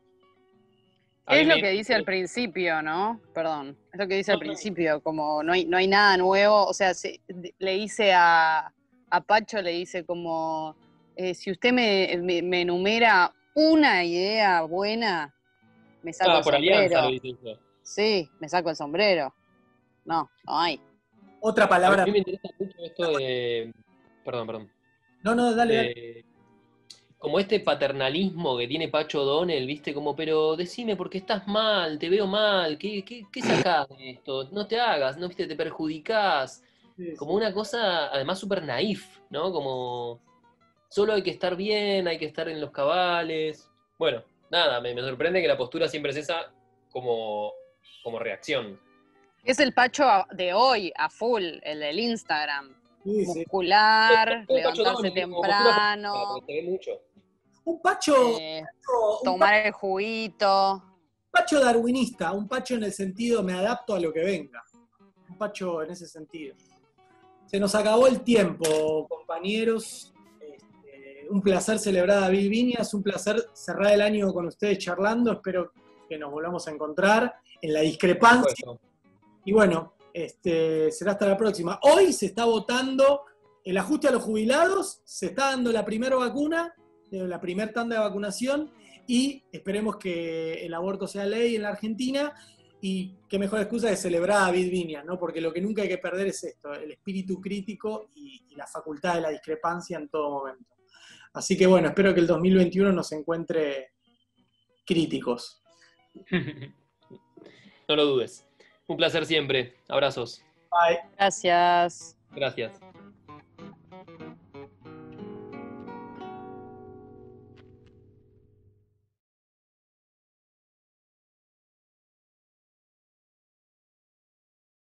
Es lo que dice al principio, ¿no? Perdón, es lo que dice al principio, como no hay, no hay nada nuevo, o sea, se, le dice a, a Pacho, le dice como, eh, si usted me, me, me enumera una idea buena, me saco ah, el por sombrero. Alianza, le dice eso. Sí, me saco el sombrero. No, no hay. Otra palabra. A mí me interesa mucho esto de... Perdón, perdón. No, no, dale, de... dale. Como este paternalismo que tiene Pacho O'Donnell, ¿viste? Como, pero decime porque estás mal, te veo mal, ¿qué, qué, qué sacás de esto? No te hagas, ¿no? ¿Viste? Te perjudicás. Sí, como sí. Una cosa, además, súper naif, ¿no? Como, solo hay que estar bien, hay que estar en los cabales. Bueno, nada, me, me sorprende que la postura siempre es esa como, como reacción. Es el Pacho de hoy, a full, el del Instagram. Sí, muscular, sí. levantarse temprano. Postura, te ve mucho. Un Pacho, eh, un tomar pacho, el juguito. Un Pacho darwinista, un Pacho en el sentido me adapto a lo que venga. Un Pacho en ese sentido. Se nos acabó el tiempo, compañeros. Este, un placer celebrar a David Viñas, un placer cerrar el año con ustedes charlando. Espero que nos volvamos a encontrar en la discrepancia. Y bueno, este, será hasta la próxima. Hoy se está votando el ajuste a los jubilados, se está dando la primera vacuna, la primera tanda de vacunación, y esperemos que el aborto sea ley en la Argentina, y qué mejor excusa de celebrar a David Viñas, ¿no? Porque lo que nunca hay que perder es esto, el espíritu crítico y, y la facultad de la discrepancia en todo momento. Así que bueno, espero que el dos mil veintiuno nos encuentre críticos. No lo dudes. Un placer siempre. Abrazos. Bye. Gracias. Gracias.